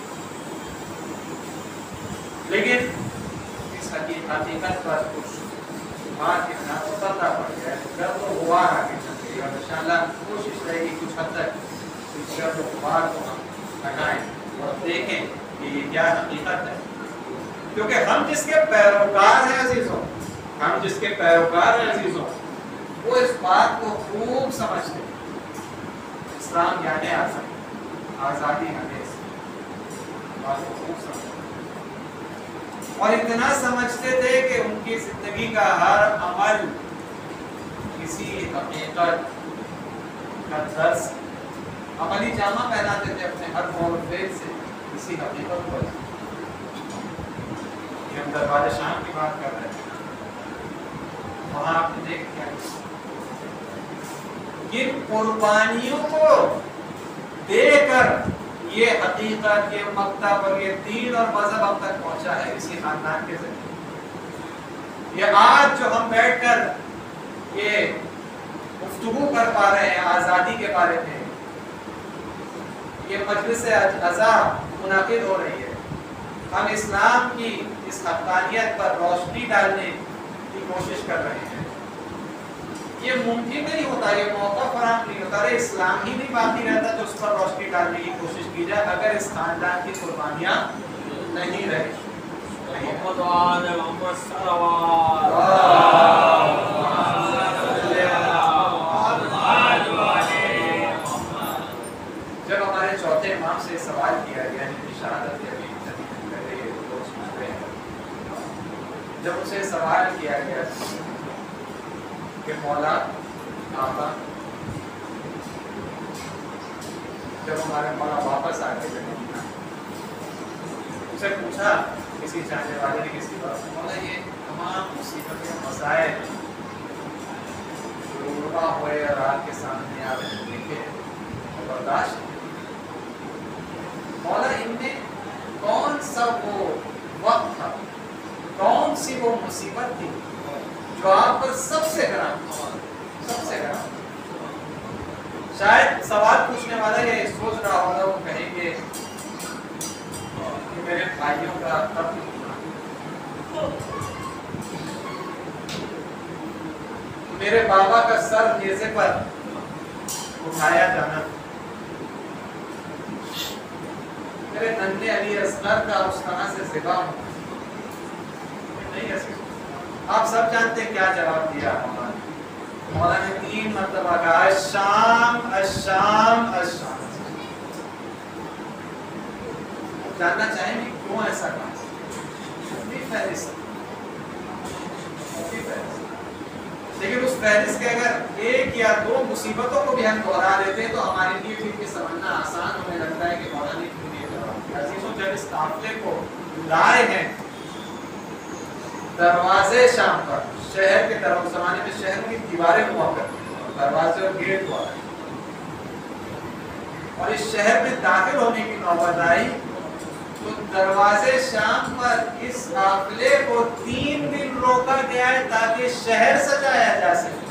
لیکن اس حقیقت پر کچھ بات اتنا تو پتہ پڑ گیا ہے، ڈر تو غبار آگے چل گئی، اور انشاءاللہ کوشش رہے گی کچھ حد تک اس ڈر و غبار کو ہم ہٹائیں اور دیکھیں کہ یہ کیا حقیقت ہے. کیونکہ ہم جس کے پیروکار ہیں عزیزوں، ہم جس کے پیروکار ہیں عزیزوں، وہ اس بات کو خوب سمجھتے ہیں. اسلام یعنی آزادی، آزادی یعنی اسلام، بات کو خوب سمجھتے اور اتنا سمجھتے تھے کہ ان کی زندگی کا ہر عمل کسی حقیقت کا درس، عملی جامہ پہناتے تھے اپنے ہر قول و فعل سے کسی حقیقت کو. یہ ہم دربار شام کی بات کر رہے ہیں، وہاں آپ نے دیکھ کیا کن قربانیوں کو دے کر یہ حقیقت، یہ مکتب اور یہ دین اور مذہب ہم تک پہنچا ہے اسی خاندان کے ذریعے. یہ آج جو ہم بیٹھ کر یہ گفتگو کر پا رہے ہیں آزادی کے بارے میں، یہ مجلس عزا منعقد ہو رہی ہے، ہم اسلام کی اس حقانیت پر روشنی ڈالنے کی کوشش کر رہے ہیں. یہ ممکن نہیں ہوتا، یہ موقع فراہم نہیں ہوتا. ارے اسلام ہی نہیں باقی رہتا تو اس پر روشنی ڈالنے کی کوشش کی جائے اگر اس خاندان کی قربانیاں نہیں رہی. جب ہمارے چوتھے امام سے سوال کیا گیا شہادت جب اسے سوال کیا گیا کہ مولا آقا جب ہمارے مولا واپس آ کے मुझसे पूछा किसी चाहने वाले ने किसी बात बोला, ये तमाम मुसीबतें मसाइल रुबा हुए रात के सामने आ रहे देखे बर्दाश्त, मौला इनमें कौन सा वो वक्त था, कौन सी वो मुसीबत थी जो आप पर सबसे गराम सबसे गराम। शायद सवाल पूछने वाला ये सोच रहा होगा, वो कहेंगे कि मेरे भाइयों का कत्ल, मेरे बाबा का सर नेज़े पर उठाया जाना, मेरे नन्हे अली असगर का उस तरह से ज़िबा होना। नहीं ऐसे आप सब जानते हैं क्या जवाब दिया मौला ने। मौला ने तीन मरतबा कहा अश्शाम अश्शाम अश्शाम। जानना चाहेंगे क्यों ऐसा कहा? लेकिन उस फहरिस्त के अगर एक या दो मुसीबतों को भी हम दोहरा लेते हैं तो हमारे लिए भी इनकी समझना आसान होने लगता है कि मौला ने क्यों ये जवाब दिया। अजीजों, जब इस काफिले को लाए हैं दरवाजे शाम पर, शहर के तरफ, जमाने में शहर की दीवारें हुआ करती, दरवाजे और गेट हुआ, और इस शहर में दाखिल होने की नौबत आई तो दरवाजे शाम पर इस काफिले को तीन दिन रोका गया है ताकि शहर सजाया जा सके।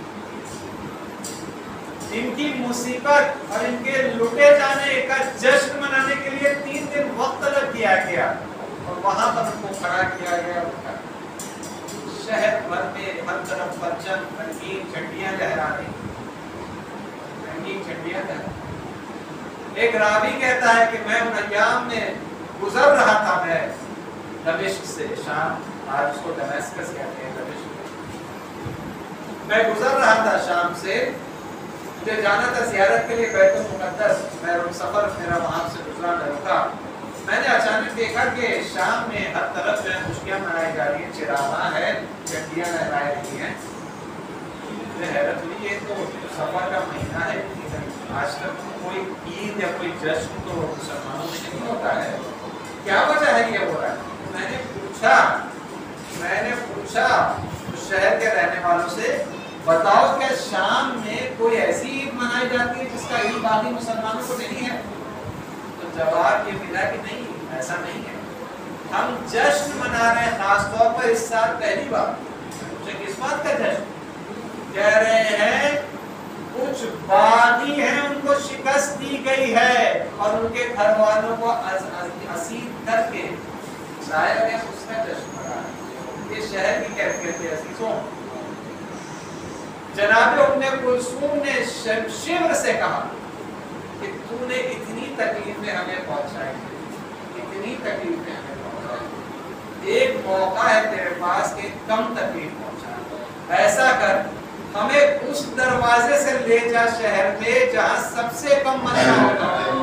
इनकी मुसीबत और इनके लुटे जाने का जश्न मनाने के लिए तीन दिन वक्त तलब किया गया और वहां पर उनको खड़ा किया गया। शहर भर में हर तरफ परचम, रंगीन झंडियां लहरा रही, रंगीन झंडियां लहरा। एक रावी कहता है कि मैं उन अय्याम में गुजर रहा था, मैं दमिश्क से शाम, आज उसको दमिश्क कहते हैं, दमिश्क मैं गुजर रहा था शाम से, मुझे जाना था ज़ियारत के लिए बैतुल मुक़द्दस, मैं सफर मेरा वहां से गुजरा, मैं रुका, मैंने अचानक देखा कि शाम में हर तरफ जो है खुशियां मनाई जा रही है, चिरागा है, झंडियां लहराई रही हैं। मुझे हैरत हुई, ये तो सफर का महीना है, आज तक कोई ईद या कोई जश्न तो मुसलमानों में नहीं होता है, क्या वजह है ये हो रहा है? मैंने पूछा मैंने पूछा उस शहर के रहने वालों से, बताओ क्या शाम में कोई ऐसी ईद मनाई जाती है जिसका ईद बाकी मुसलमानों को नहीं है? तो जवाब ये मिला कि नहीं, ऐसा नहीं है, हम जश्न मना रहे हैं, खास तौर पर इस साल पहली बार। मुझे किस बात का जश्न? कह रहे हैं कुछ बागी हैं, उनको शिकस्त दी गई है और उनके घर वालों को असीर करके लाया गया, उसका जश्न मना रहे। ये शहर की कैफियत है अजीजों। जनाब उम्मे कुलसूम ने शिवर से कहा कि तूने इतनी तकलीफें हमें पहुंचाई, इतनी तकलीफें हमें पहुंचाई, एक मौका है तेरे पास कि कम तकलीफ पहुंचा, ऐसा कर हमें उस दरवाजे से ले जा शहर में जहां सबसे कम मसला होता है।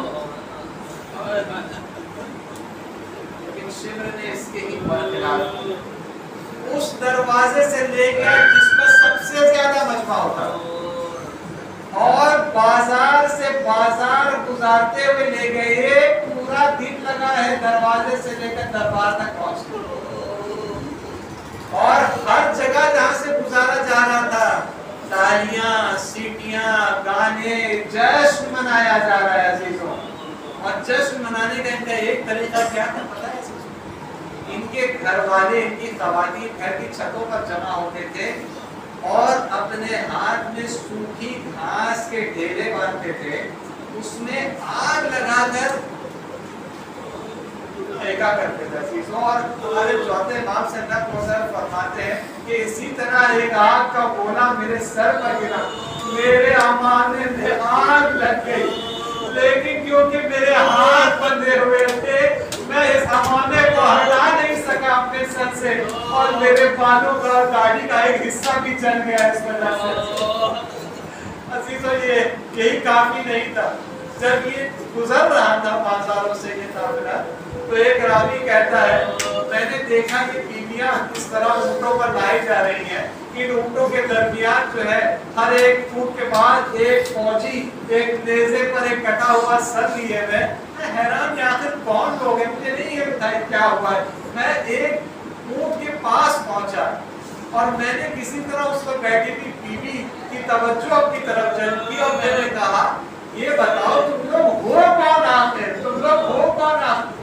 लेकिन शिवर ने इसके ही बरखिलाफ उस दरवाजे से ले गया जिस पर सबसे ज्यादा मजमा होता है, और बाजार से बाजार गुजारते हुए ले गए, पूरा दिन लगा है दरवाजे से लेकर दरबार तक पहुंचने, और हर जगह जहां से गुजारा जा रहा था तालियां, सीटियां, गाने, जश्न मनाया जा रहा है अजीजों। और जश्न मनाने का इनका एक तरीका क्या था पता है? इनके घर वाले, इनकी ख़वातीन घर की छतों पर जमा होते थे और अपने हाथ में सूखी घास के ढेले बांधते थे, उसमें आग लगाकर फेंका करते थे। और हमारे चौथे बाप से नक़ल फरमाते हैं कि इसी तरह एक आग का गोला मेरे सर पर गिरा, मेरे अमाने में आग लग गई, लेकिन क्योंकि मेरे हाथ बंधे हुए थे मैं इस अमाने को हटा नहीं सका अपने सर से, और मेरे बालों का, दाढ़ी का एक हिस्सा भी जल गया इस वजह से। अजीजों, ये यही काफी नहीं था, جب یہ گزر رہا تھا بازاروں سے یہ قافلہ، تو ایک راوی کہتا ہے میں نے دیکھا کہ بیویاں اس طرح اونٹوں پر لائی جا رہی ہیں، ان اونٹوں کے درمیان جو ہے ہر ایک اونٹ کے بعد ایک فوجی ایک نیزے پر ایک کٹا ہوا سر لیے ہوئے۔ میں حیران کہ آخر کون لوگ ہیں، مجھے نہیں یہ بتایا کیا ہوا ہے۔ میں ایک اونٹ کے پاس پہنچا اور میں نے کسی طرح اس پر بیٹھی ہوئی بیوی کی توجہ اپنی طرف جلب کی اور میں نے کہا یہ بتاؤ تم لوگ ہو کون آخر، تم لوگ ہو کون آخر؟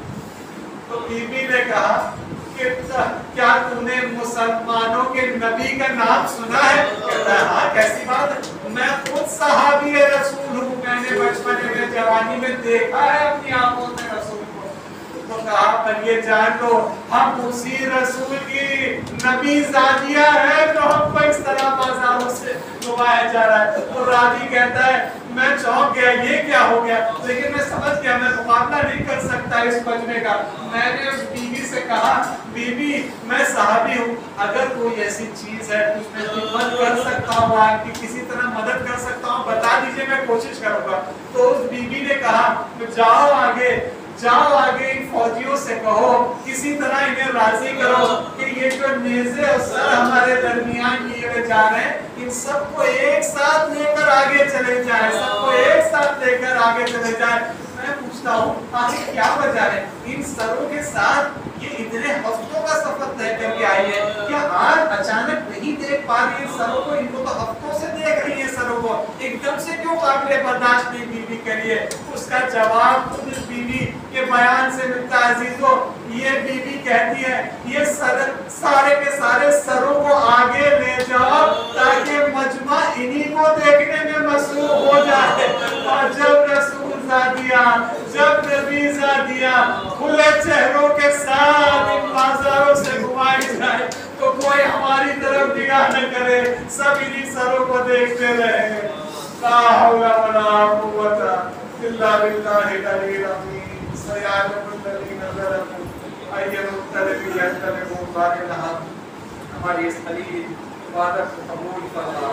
تو بیوی نے کہا کہ کیا تم نے مسلمانوں کے نبی کا نام سنا ہے؟ کہتا ہے ہاں کیسی بات ہے، میں خود صحابی رسول ہوں، میں نے بچپن میں جوانی میں دیکھا ہے اپنی آنکھوں سے رسول کو۔ تو کہا پر یہ جان لو ہم اسی رسول کی نبی زادیہ ہے جو ہم کو اس طرح بازاروں سے گوایا جا رہا ہے۔ تو راوی کہتا ہے میں چونک گیا یہ کیا ہو گیا، لیکن میں سمجھ گیا میں مقابلہ نہیں کر سکتا اس مجمع کا۔ میں نے اس بیوی سے کہا بی بی میں صحابی ہوں، اگر کوئی ایسی چیز ہے تو اس میں خدمت کر سکتا ہوں، آپ کی کسی طرح مدد کر سکتا ہوں بتا دیجئے میں کوشش کروں گا۔ تو اس بی بی نے کہا جاؤ آگے جاؤ آگے ان فوجیوں سے کہو کسی طرح انہیں راضی کرو کہ یہ جو نیزے اور سر ہمارے درمیان لیے ہوئے جا رہے ہیں ان سب کو ایک ساتھ لے کر آگے چلے جائیں، سب کو ایک ساتھ لے کر آگے چلے جائیں۔ میں پوچھتا ہوں آخر کیا وجہ ہے ان سروں کے ساتھ یہ اتنے ہفتوں کا سفر طے کر کے آئی ہے؟ کیا آج اچانک نہیں دیکھ پا رہی ان سروں کو؟ ان کو تو ہفتوں سے دیکھ رہی ہیں سروں کو، ایک دم سے کیوں قابل برداشت نہیں بیوی کریے؟ اس کا جواب خود اس بیوی کے بیان سے ملتا ہے عزیزو۔ یہ بیوی کہتی ہے یہ سر سارے کے سارے سروں کو آگے لے جاؤ تاکہ مجمع انہی کو دیکھنے میں مصروف ہو جائے، اور جب رسول زادیہ جب نبی زادیہ کھلے چہروں کے ساتھ ان بازاروں سے گھمائی جائے تو کوئی ہماری طرف نگاہ نہ کرے، سب انہی سروں کو دیکھتے رہے۔ لا حول ولا قوت الا باللہ العلی العظیم۔ سیعلم الذین ظلموا ای منقلب ینقلبون۔ بارے رہا ہماری اس خلیل عبادت کو قبول فرما،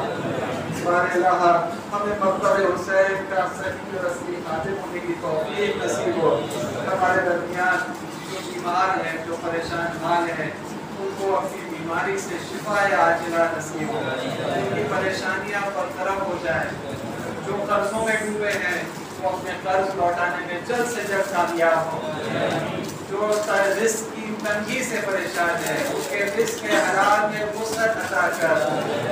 بارے رہا ہمیں مقتل حسین کا صحیح اور اصلی خادم ہونے کی توفیق نصیب ہو۔ ہمارے درمیان جو بیمار ہیں جو پریشان حال ہیں ان کو اپنی بیماری سے شفا عاجلہ نصیب ہو، ان کی پریشانیاں برطرف ہو جائیں، جو قرضوں میں ڈوبے ہیں وہ اپنے قرض لوٹانے میں جلد سے جلد کامیاب ہو، جو رزق کی تنگی سے پریشان ہے اس کے رزق کے حلال میں وسعت عطا کر۔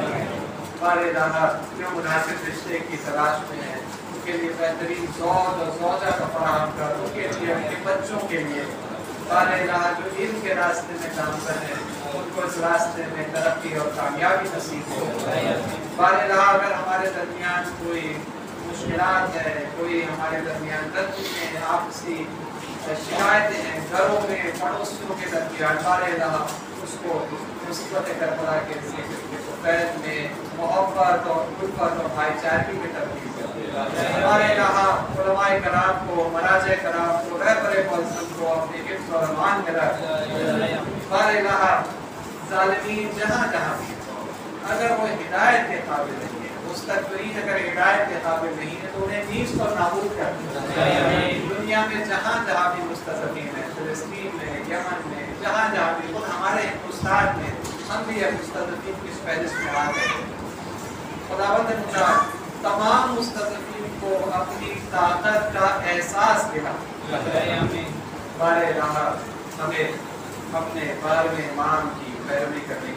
بارے رہا جو مناسب رشتے کی تلاش میں ہیں ان کے لیے بہترین زوج اور زوجہ کا فراہم کر، ان کے لیے ان کے بچوں کے لیے بارے رہا جو علم کے راستے میں گامزن ہیں ان کو اس راستے میں ترقی اور کامیابی نصیب ہو۔ بارے رہا اگر ہمارے درمیان کوئی مشکلات ہے، کوئی ہمارے درمیان رنجشیں ہیں، آپسی شکایتیں ہیں، گھروں میں پڑوسیوں کے درمیان، بارے رہا اس کو مصیبت کربلا کے فیض میں محبت اور الفت اور بھائی چارگی میں تبدیل کر۔ ہمارے رہا علماء کرام کو، مراجع کرام کو، رہبر معظم کو اپنے حفظ اور امان میں رکھ۔ ہمارے رہا ظالمین جہاں جہاں بھی اگر وہ ہدایت کے قابل نہیں ہے، مستقبرین اگر ہدایت کے قابل نہیں ہے تو انہیں نیست اور نابود کر دیں۔ دنیا میں جہاں جہاں بھی مستضعفین ہیں، فلسطین میں، یمن میں، جہاں جہاں بھی، خود ہمارے ہندوستان میں ہم بھی مستضعفین کی اس فہرست میں آ گئے۔ خداوند مجاہد تمام مستضعفین کو اپنی طاقت کا احساس دلا۔ بارے رہا ہمیں اپنے بارہویں امام کی پیروی کرنے